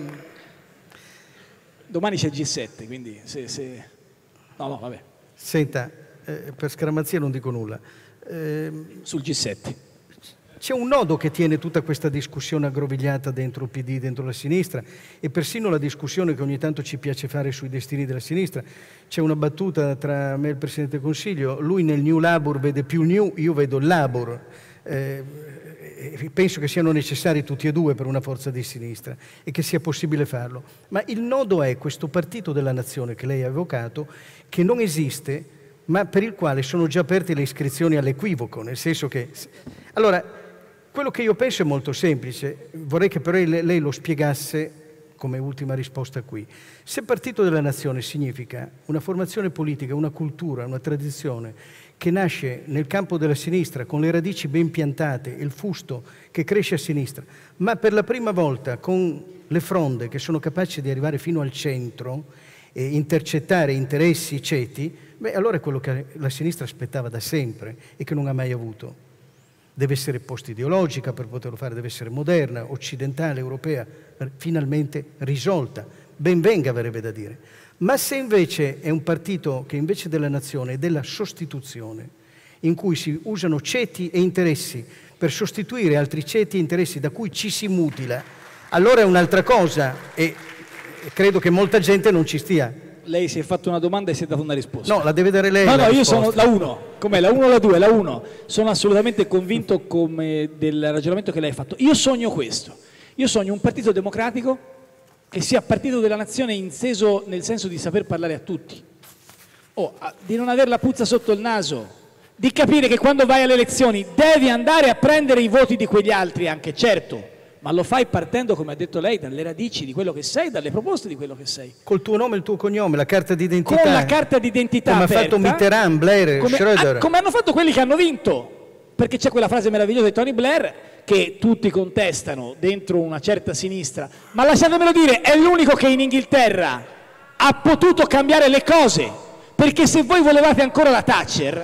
Domani c'è il G sette, quindi se... se... No, no, vabbè. Senta, eh, per scaramanzia non dico nulla. Eh, Sul G sette. C'è un nodo che tiene tutta questa discussione aggrovigliata dentro il P D, dentro la sinistra, e persino la discussione che ogni tanto ci piace fare sui destini della sinistra. C'è una battuta tra me e il Presidente del Consiglio, lui nel New Labour vede più New, io vedo il Labour. Eh, penso che siano necessari tutti e due per una forza di sinistra e che sia possibile farlo. Ma il nodo è questo partito della nazione che lei ha evocato, che non esiste, ma per il quale sono già aperte le iscrizioni all'equivoco, nel senso che... Allora, quello che io penso è molto semplice, vorrei che però lei lo spiegasse come ultima risposta qui. Se partito della nazione significa una formazione politica, una cultura, una tradizione che nasce nel campo della sinistra con le radici ben piantate, il fusto che cresce a sinistra, ma per la prima volta con le fronde che sono capaci di arrivare fino al centro e intercettare interessi ceti, beh, allora è quello che la sinistra aspettava da sempre e che non ha mai avuto. Deve essere post-ideologica per poterlo fare, deve essere moderna, occidentale, europea, finalmente risolta. Ben venga, verrebbe da dire. Ma se invece è un partito che invece della nazione è della sostituzione, in cui si usano ceti e interessi per sostituire altri ceti e interessi da cui ci si mutila, allora è un'altra cosa e credo che molta gente non ci stia. Lei si è fatto una domanda e si è dato una risposta. No, la deve dare lei. No, no, io risposta. sono la uno. Com'è? La uno o la due? La uno. Sono assolutamente convinto come del ragionamento che lei ha fatto. Io sogno questo. Io sogno un partito democratico che sia partito della nazione inteso nel senso di saper parlare a tutti. Oh, di non avere la puzza sotto il naso, di capire che quando vai alle elezioni devi andare a prendere i voti di quegli altri anche, certo, ma lo fai partendo, come ha detto lei, dalle radici di quello che sei, dalle proposte di quello che sei. Col tuo nome e il tuo cognome, la carta d'identità. Con la carta d'identità come aperta. ha fatto Mitterrand, Blair, come, Schröder. Ah, come hanno fatto quelli che hanno vinto, perché c'è quella frase meravigliosa di Tony Blair che tutti contestano dentro una certa sinistra, ma lasciatemelo dire, è l'unico che in Inghilterra ha potuto cambiare le cose, perché se voi volevate ancora la Thatcher,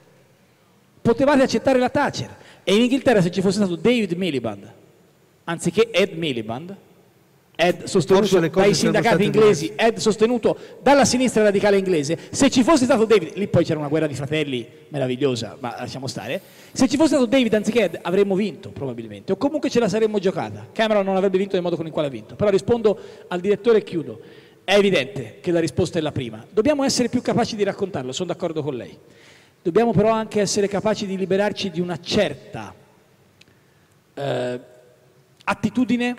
potevate accettare la Thatcher, e in Inghilterra se ci fosse stato David Miliband, anziché Ed Miliband, Ed sostenuto dai sindacati inglesi, Ed sostenuto dalla sinistra radicale inglese, se ci fosse stato David, lì poi c'era una guerra di fratelli meravigliosa, ma lasciamo stare, se ci fosse stato David anziché Ed avremmo vinto probabilmente, o comunque ce la saremmo giocata. Cameron non avrebbe vinto nel modo con il quale ha vinto. Però rispondo al direttore e chiudo. È evidente che la risposta è la prima. Dobbiamo essere più capaci di raccontarlo, sono d'accordo con lei. Dobbiamo però anche essere capaci di liberarci di una certa eh, attitudine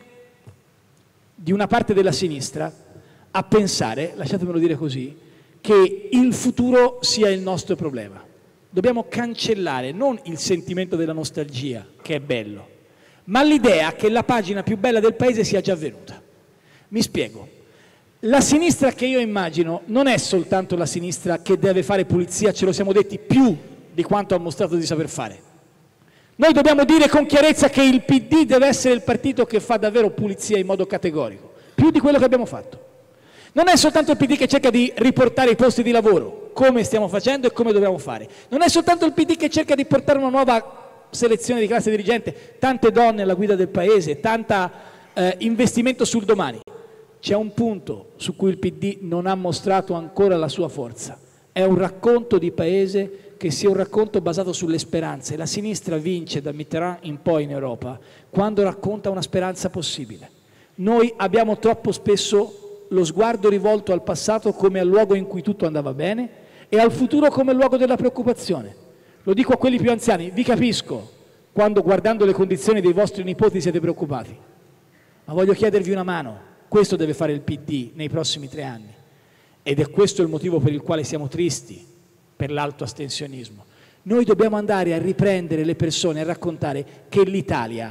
di una parte della sinistra a pensare, lasciatemelo dire così, che il futuro sia il nostro problema. Dobbiamo cancellare non il sentimento della nostalgia, che è bello, ma l'idea che la pagina più bella del paese sia già venuta. Mi spiego. La sinistra che io immagino non è soltanto la sinistra che deve fare pulizia, ce lo siamo detti, più di quanto ha mostrato di saper fare. Noi dobbiamo dire con chiarezza che il P D deve essere il partito che fa davvero pulizia in modo categorico, più di quello che abbiamo fatto. Non è soltanto il P D che cerca di riportare i posti di lavoro, come stiamo facendo e come dobbiamo fare. Non è soltanto il P D che cerca di portare una nuova selezione di classe dirigente, tante donne alla guida del paese, tanto eh, investimento sul domani. C'è un punto su cui il P D non ha mostrato ancora la sua forza. È un racconto di paese che sia un racconto basato sulle speranze. La sinistra vince da Mitterrand in poi in Europa quando racconta una speranza possibile. Noi abbiamo troppo spesso lo sguardo rivolto al passato come al luogo in cui tutto andava bene e al futuro come luogo della preoccupazione. Lo dico a quelli più anziani, vi capisco quando guardando le condizioni dei vostri nipoti siete preoccupati, ma voglio chiedervi una mano. Questo deve fare il P D nei prossimi tre anni ed è questo il motivo per il quale siamo tristi per l'alto astensionismo. Noi dobbiamo andare a riprendere le persone, a raccontare che l'Italia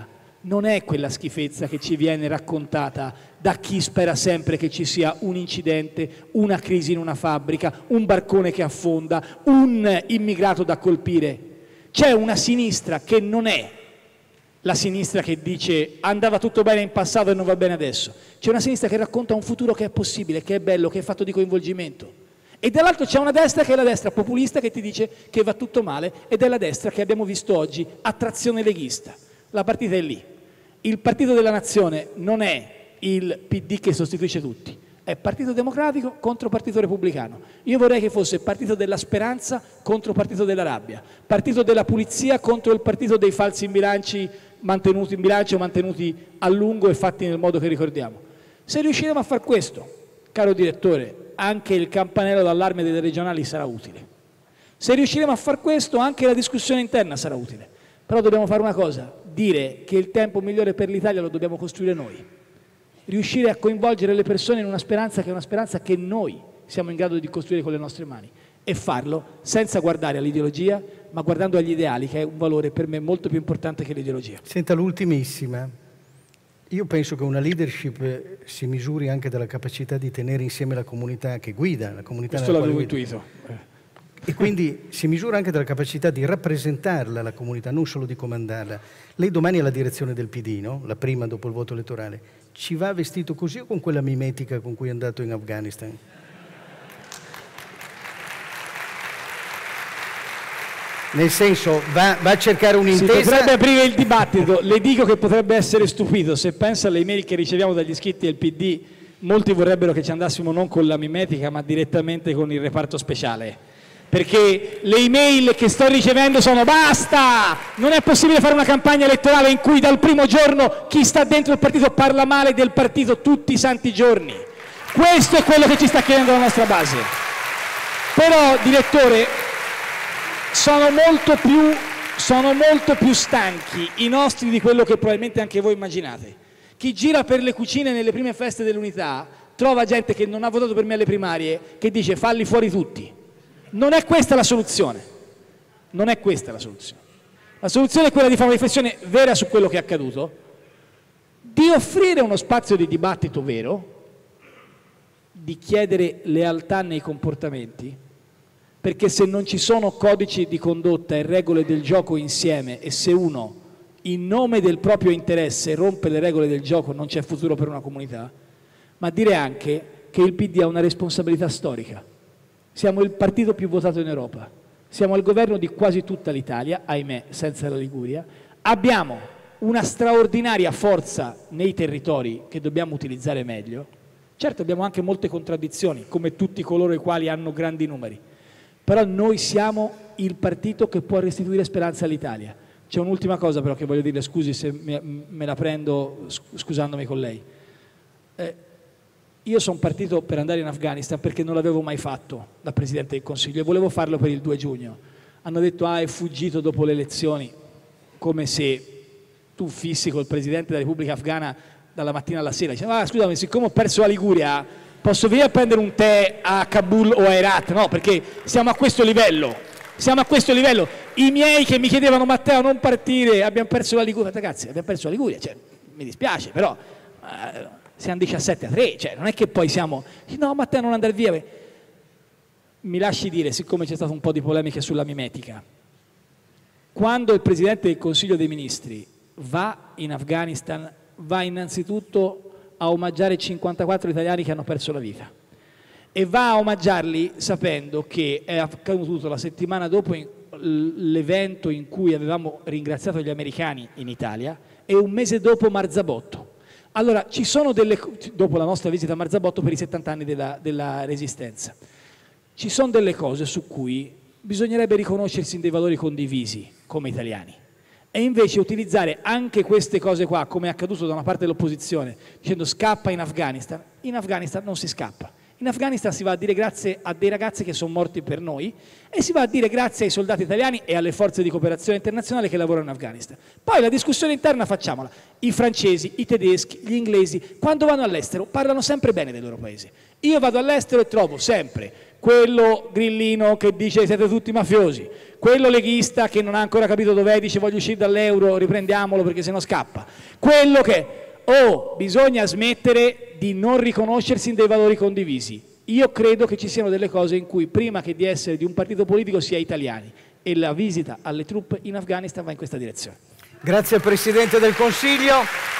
non è quella schifezza che ci viene raccontata da chi spera sempre che ci sia un incidente, una crisi in una fabbrica, un barcone che affonda, un immigrato da colpire. C'è una sinistra che non è la sinistra che dice andava tutto bene in passato e non va bene adesso. C'è una sinistra che racconta un futuro che è possibile, che è bello, che è fatto di coinvolgimento. E dall'altro c'è una destra che è la destra populista che ti dice che va tutto male, ed è la destra che abbiamo visto oggi a trazione leghista. La partita è lì. Il partito della nazione non è il P D che sostituisce tutti, è Partito Democratico contro Partito Repubblicano. Io vorrei che fosse Partito della Speranza contro Partito della Rabbia, Partito della Pulizia contro il Partito dei falsi in bilanci mantenuti in bilancio, mantenuti a lungo e fatti nel modo che ricordiamo. Se riusciremo a far questo, caro direttore, anche il campanello d'allarme delle regionali sarà utile. Se riusciremo a far questo, anche la discussione interna sarà utile. Però dobbiamo fare una cosa, dire che il tempo migliore per l'Italia lo dobbiamo costruire noi. Riuscire a coinvolgere le persone in una speranza che è una speranza che noi siamo in grado di costruire con le nostre mani, e farlo senza guardare all'ideologia, ma guardando agli ideali, che è un valore per me molto più importante che l'ideologia. Senta, l'ultimissima. Io penso che una leadership si misuri anche dalla capacità di tenere insieme la comunità che guida, la comunità Questo nella quale l'avevo guida. intuito. E quindi si misura anche dalla capacità di rappresentarla la comunità, non solo di comandarla. Lei domani è alla direzione del P D, no? La prima dopo il voto elettorale. Ci va vestito così o con quella mimetica con cui è andato in Afghanistan? Nel senso, va, va a cercare un'intesa... Si potrebbe aprire il dibattito. Le dico che potrebbe essere stupito. Se pensa alle email che riceviamo dagli iscritti del P D, molti vorrebbero che ci andassimo non con la mimetica, ma direttamente con il reparto speciale. Perché le email che sto ricevendo sono basta! Non è possibile fare una campagna elettorale in cui dal primo giorno chi sta dentro il partito parla male del partito tutti i santi giorni. Questo è quello che ci sta chiedendo la nostra base. Però, direttore, sono molto più, sono molto più stanchi i nostri di quello che probabilmente anche voi immaginate. Chi gira per le cucine nelle prime feste dell'unità trova gente che non ha votato per me alle primarie che dice falli fuori tutti. Non è questa la soluzione. Non è questa la soluzione. La soluzione è quella di fare una riflessione vera su quello che è accaduto, di offrire uno spazio di dibattito vero, di chiedere lealtà nei comportamenti, perché se non ci sono codici di condotta e regole del gioco insieme, e se uno in nome del proprio interesse rompe le regole del gioco, non c'è futuro per una comunità. Ma dire anche che il P D ha una responsabilità storica. Siamo il partito più votato in Europa, siamo al governo di quasi tutta l'Italia, ahimè senza la Liguria, abbiamo una straordinaria forza nei territori che dobbiamo utilizzare meglio. Certo, abbiamo anche molte contraddizioni, come tutti coloro i quali hanno grandi numeri, però noi siamo il partito che può restituire speranza all'Italia. C'è un'ultima cosa però che voglio dire, scusi se me la prendo scusandomi con lei. Eh, io sono partito per andare in Afghanistan perché non l'avevo mai fatto da Presidente del Consiglio e volevo farlo per il due giugno. Hanno detto ah è fuggito dopo le elezioni, come se tu fissi col Presidente della Repubblica Afghana dalla mattina alla sera. Dice, ah, scusami, siccome ho perso la Liguria posso venire a prendere un tè a Kabul o a Herat? No, perché siamo a questo livello. Siamo a questo livello. I miei che mi chiedevano Matteo non partire, abbiamo perso la Liguria. Ragazzi, abbiamo perso la Liguria, cioè, mi dispiace, però eh, siamo diciassette a tre, cioè, non è che poi siamo... No, Matteo non andare via. Mi lasci dire, siccome c'è stato un po' di polemiche sulla mimetica, quando il Presidente del Consiglio dei Ministri va in Afghanistan, va innanzitutto a omaggiare cinquantaquattro italiani che hanno perso la vita. E va a omaggiarli sapendo che è accaduto la settimana dopo l'evento in cui avevamo ringraziato gli americani in Italia e un mese dopo Marzabotto. Allora, ci sono delle, dopo la nostra visita a Marzabotto per i settanta anni della, della Resistenza, ci sono delle cose su cui bisognerebbe riconoscersi in dei valori condivisi come italiani. E invece utilizzare anche queste cose qua, come è accaduto da una parte dell'opposizione, dicendo scappa in Afghanistan, in Afghanistan non si scappa. In Afghanistan si va a dire grazie a dei ragazzi che sono morti per noi e si va a dire grazie ai soldati italiani e alle forze di cooperazione internazionale che lavorano in Afghanistan. Poi la discussione interna facciamola. I francesi, i tedeschi, gli inglesi, quando vanno all'estero parlano sempre bene del loro paese. Io vado all'estero e trovo sempre quello grillino che dice siete tutti mafiosi, quello leghista che non ha ancora capito dov'è, dice voglio uscire dall'euro, riprendiamolo perché sennò scappa, quello che... Oh, bisogna smettere di non riconoscersi in dei valori condivisi. Io credo che ci siano delle cose in cui prima che di essere di un partito politico si è italiani e la visita alle truppe in Afghanistan va in questa direzione. Grazie Presidente del Consiglio.